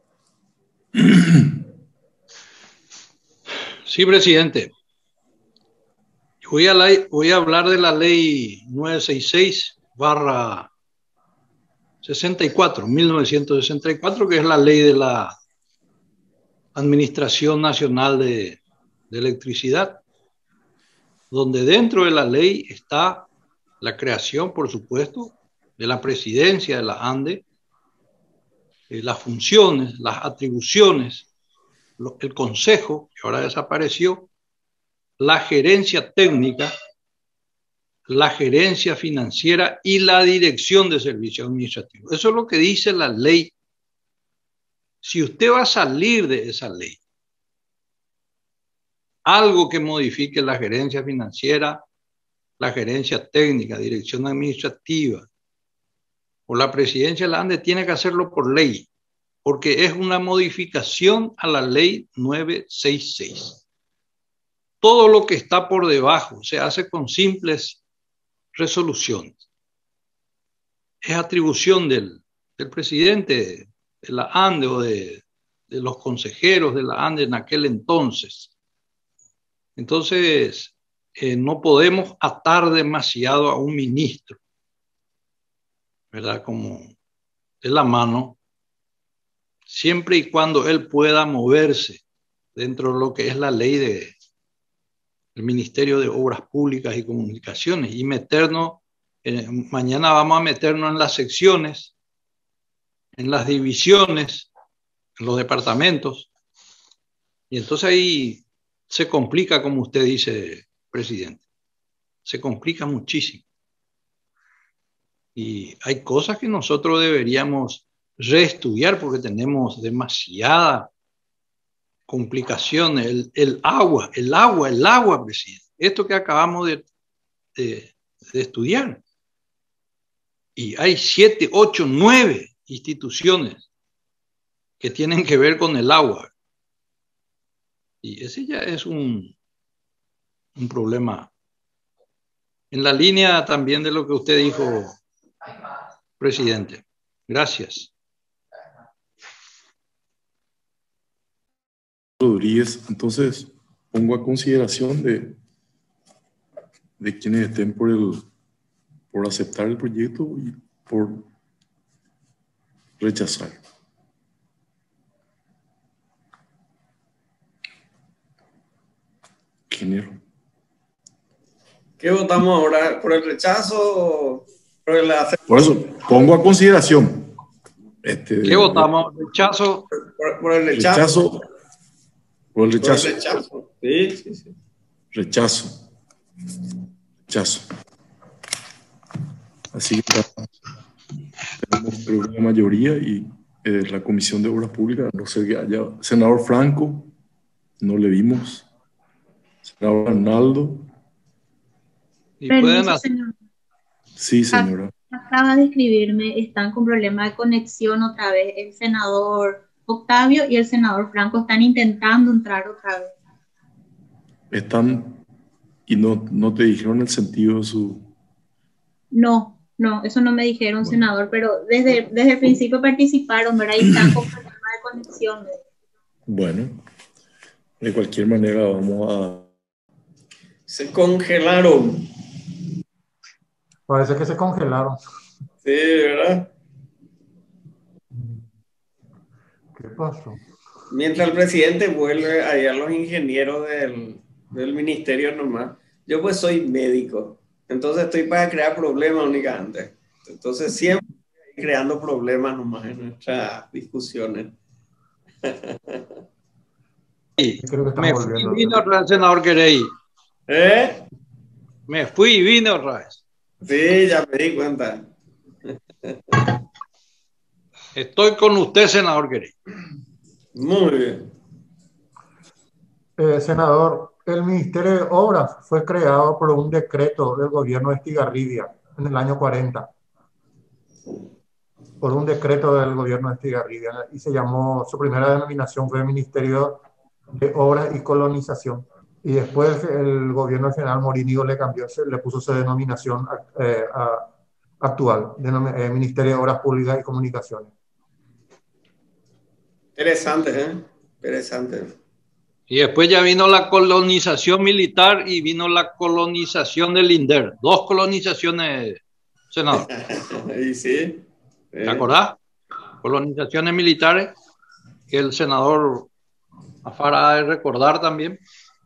Sí, presidente. Voy a, la, voy a hablar de la ley novecientos sesenta y seis barra sesenta y cuatro, mil novecientos sesenta y cuatro, que es la ley de la Administración Nacional de, de Electricidad, donde dentro de la ley está la creación, por supuesto, de la presidencia de la ANDE, eh, las funciones, las atribuciones, el consejo, que ahora desapareció, la gerencia técnica, la gerencia financiera y la dirección de servicios administrativos. Eso es lo que dice la ley. Si usted va a salir de esa ley, algo que modifique la gerencia financiera, la gerencia técnica, dirección administrativa o la presidencia de la ANDE, tiene que hacerlo por ley, porque es una modificación a la ley novecientos sesenta y seis. Todo lo que está por debajo se hace con simples resoluciones. Es atribución del, del presidente de la ANDE o de, de los consejeros de la ANDE en aquel entonces. Entonces, eh, no podemos atar demasiado a un ministro, ¿verdad? Como de la mano, siempre y cuando él pueda moverse dentro de lo que es la ley de el Ministerio de Obras Públicas y Comunicaciones y meternos, eh, mañana vamos a meternos en las secciones, en las divisiones, en los departamentos, y entonces ahí se complica, como usted dice, presidente, se complica muchísimo. Y hay cosas que nosotros deberíamos reestudiar porque tenemos demasiada complicaciones. El, el agua, el agua, el agua, presidente. Esto que acabamos de, de, de estudiar. Y hay siete, ocho, nueve instituciones que tienen que ver con el agua. Y ese ya es un, un problema. En la línea también de lo que usted dijo, presidente. Gracias. Rodríguez, entonces pongo a consideración de, de quienes estén por, el, por aceptar el proyecto y por rechazar. Ingeniero. ¿Qué votamos ahora? ¿Por el rechazo o por el aceptación? Por eso, pongo a consideración. Este, ¿Qué votamos? ¿Rechazo? Por, por el rechazo. rechazo. Por el rechazo. Por el rechazo. Sí, sí, sí. Rechazo. Rechazo. Así que tenemos creo, una mayoría y eh, la Comisión de Obras Públicas, no sé que haya. Senador Franco, no le vimos. Senador Arnaldo. ¿Y pueden hacer? Señor. Sí, señora. Acaba de escribirme, están con problema de conexión otra vez. El senador Octavio y el senador Franco están intentando entrar otra vez. Están, y no, no te dijeron el sentido de su... No, no, eso no me dijeron, bueno. senador, pero desde, desde el principio participaron, ¿verdad? Y están con problema de conexión. ¿verdad? Bueno, de cualquier manera vamos a... Se congelaron. Parece que se congelaron. Sí, ¿verdad? ¿Qué pasó? Mientras el presidente vuelve allá los ingenieros del, del ministerio nomás. Yo pues soy médico, entonces estoy para crear problemas únicamente. Entonces siempre estoy creando problemas nomás en nuestras discusiones. Sí, Creo que me estamos fui y volviendo. vine otra vez, senador Querey. ¿Eh? Me fui y vine otra vez. Sí, ya me di cuenta. Estoy con usted, senador Querey. Muy bien. Eh, senador, el Ministerio de Obras fue creado por un decreto del gobierno de Estigarribia en el año cuarenta. Por un decreto del gobierno de Estigarribia. Y se llamó, su primera denominación fue Ministerio de Obras y Colonización. Y después el gobierno del general Morínigo le cambió, le puso su denominación eh, a, actual, denom eh, Ministerio de Obras Públicas y Comunicaciones. Interesante, ¿eh? Interesante. Y después ya vino la colonización militar y vino la colonización del INDER. Dos colonizaciones, senador. Y sí. ¿Te acordás? Colonizaciones militares que el senador Afara ha de recordar también.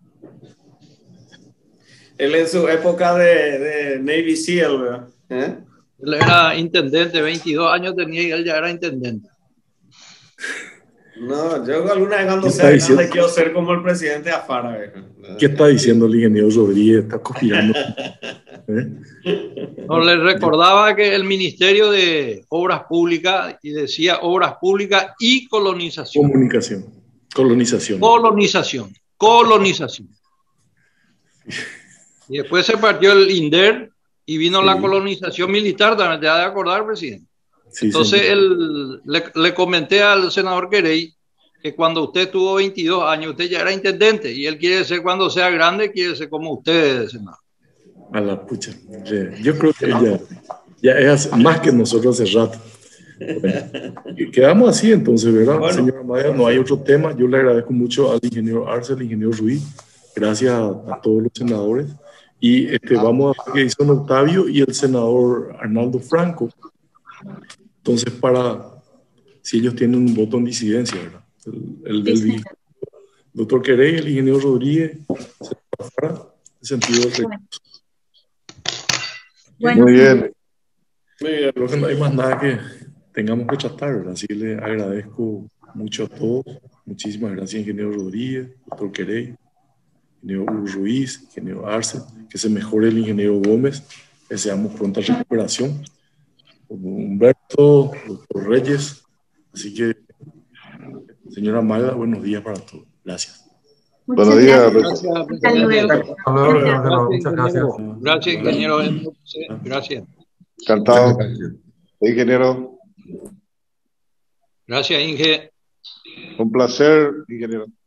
Él en su época de, de Navy SEAL, ¿verdad? ¿Eh? Él era intendente, veintidós años tenía y él ya era intendente. No, yo alguna vez cuando sea grande quiero ser como el presidente Afara. ¿verdad? ¿Qué está diciendo el ingeniero Rodríguez? Está copiando. ¿Eh? No, le recordaba que el Ministerio de Obras Públicas y decía Obras Públicas y Colonización. Comunicación. Colonización. Colonización. Colonización. Y después se partió el INDER y vino sí. la colonización militar, también te ha de acordar, presidente. Sí, Entonces él, le, le comenté al senador Querey que cuando usted tuvo veintidós años, usted ya era intendente y él quiere ser, cuando sea grande, quiere ser como usted, senador. A la pucha. Yo creo que ya, ya es más que nosotros hace rato. Bueno, quedamos así entonces, ¿verdad? Bueno, señora Maya, no hay otro tema. Yo le agradezco mucho al ingeniero Arce, al ingeniero Ruiz. Gracias a, a todos los senadores. Y este, vamos a ver qué hizo Octavio y el senador Arnaldo Franco. Entonces, para si ellos tienen un voto en disidencia, ¿verdad? El, el del sí. doctor Querey, el ingeniero Rodríguez, en sentido del recurso. Bueno. Muy bien. Creo que no hay más nada que tengamos que tratar, ¿verdad? Así que le agradezco mucho a todos. Muchísimas gracias, ingeniero Rodríguez, doctor Querey, ingeniero Ruiz, ingeniero Arce, que se mejore el ingeniero Gómez, deseamos pronta recuperación. Humberto, doctor Reyes, así que, señora Magda, buenos días para todos. Gracias. Muchas buenos días. Gracias, Hasta luego. Muchas gracias. Gracias, ingeniero. Gracias. Encantado. Ingeniero. Gracias, Inge. Un placer, ingeniero.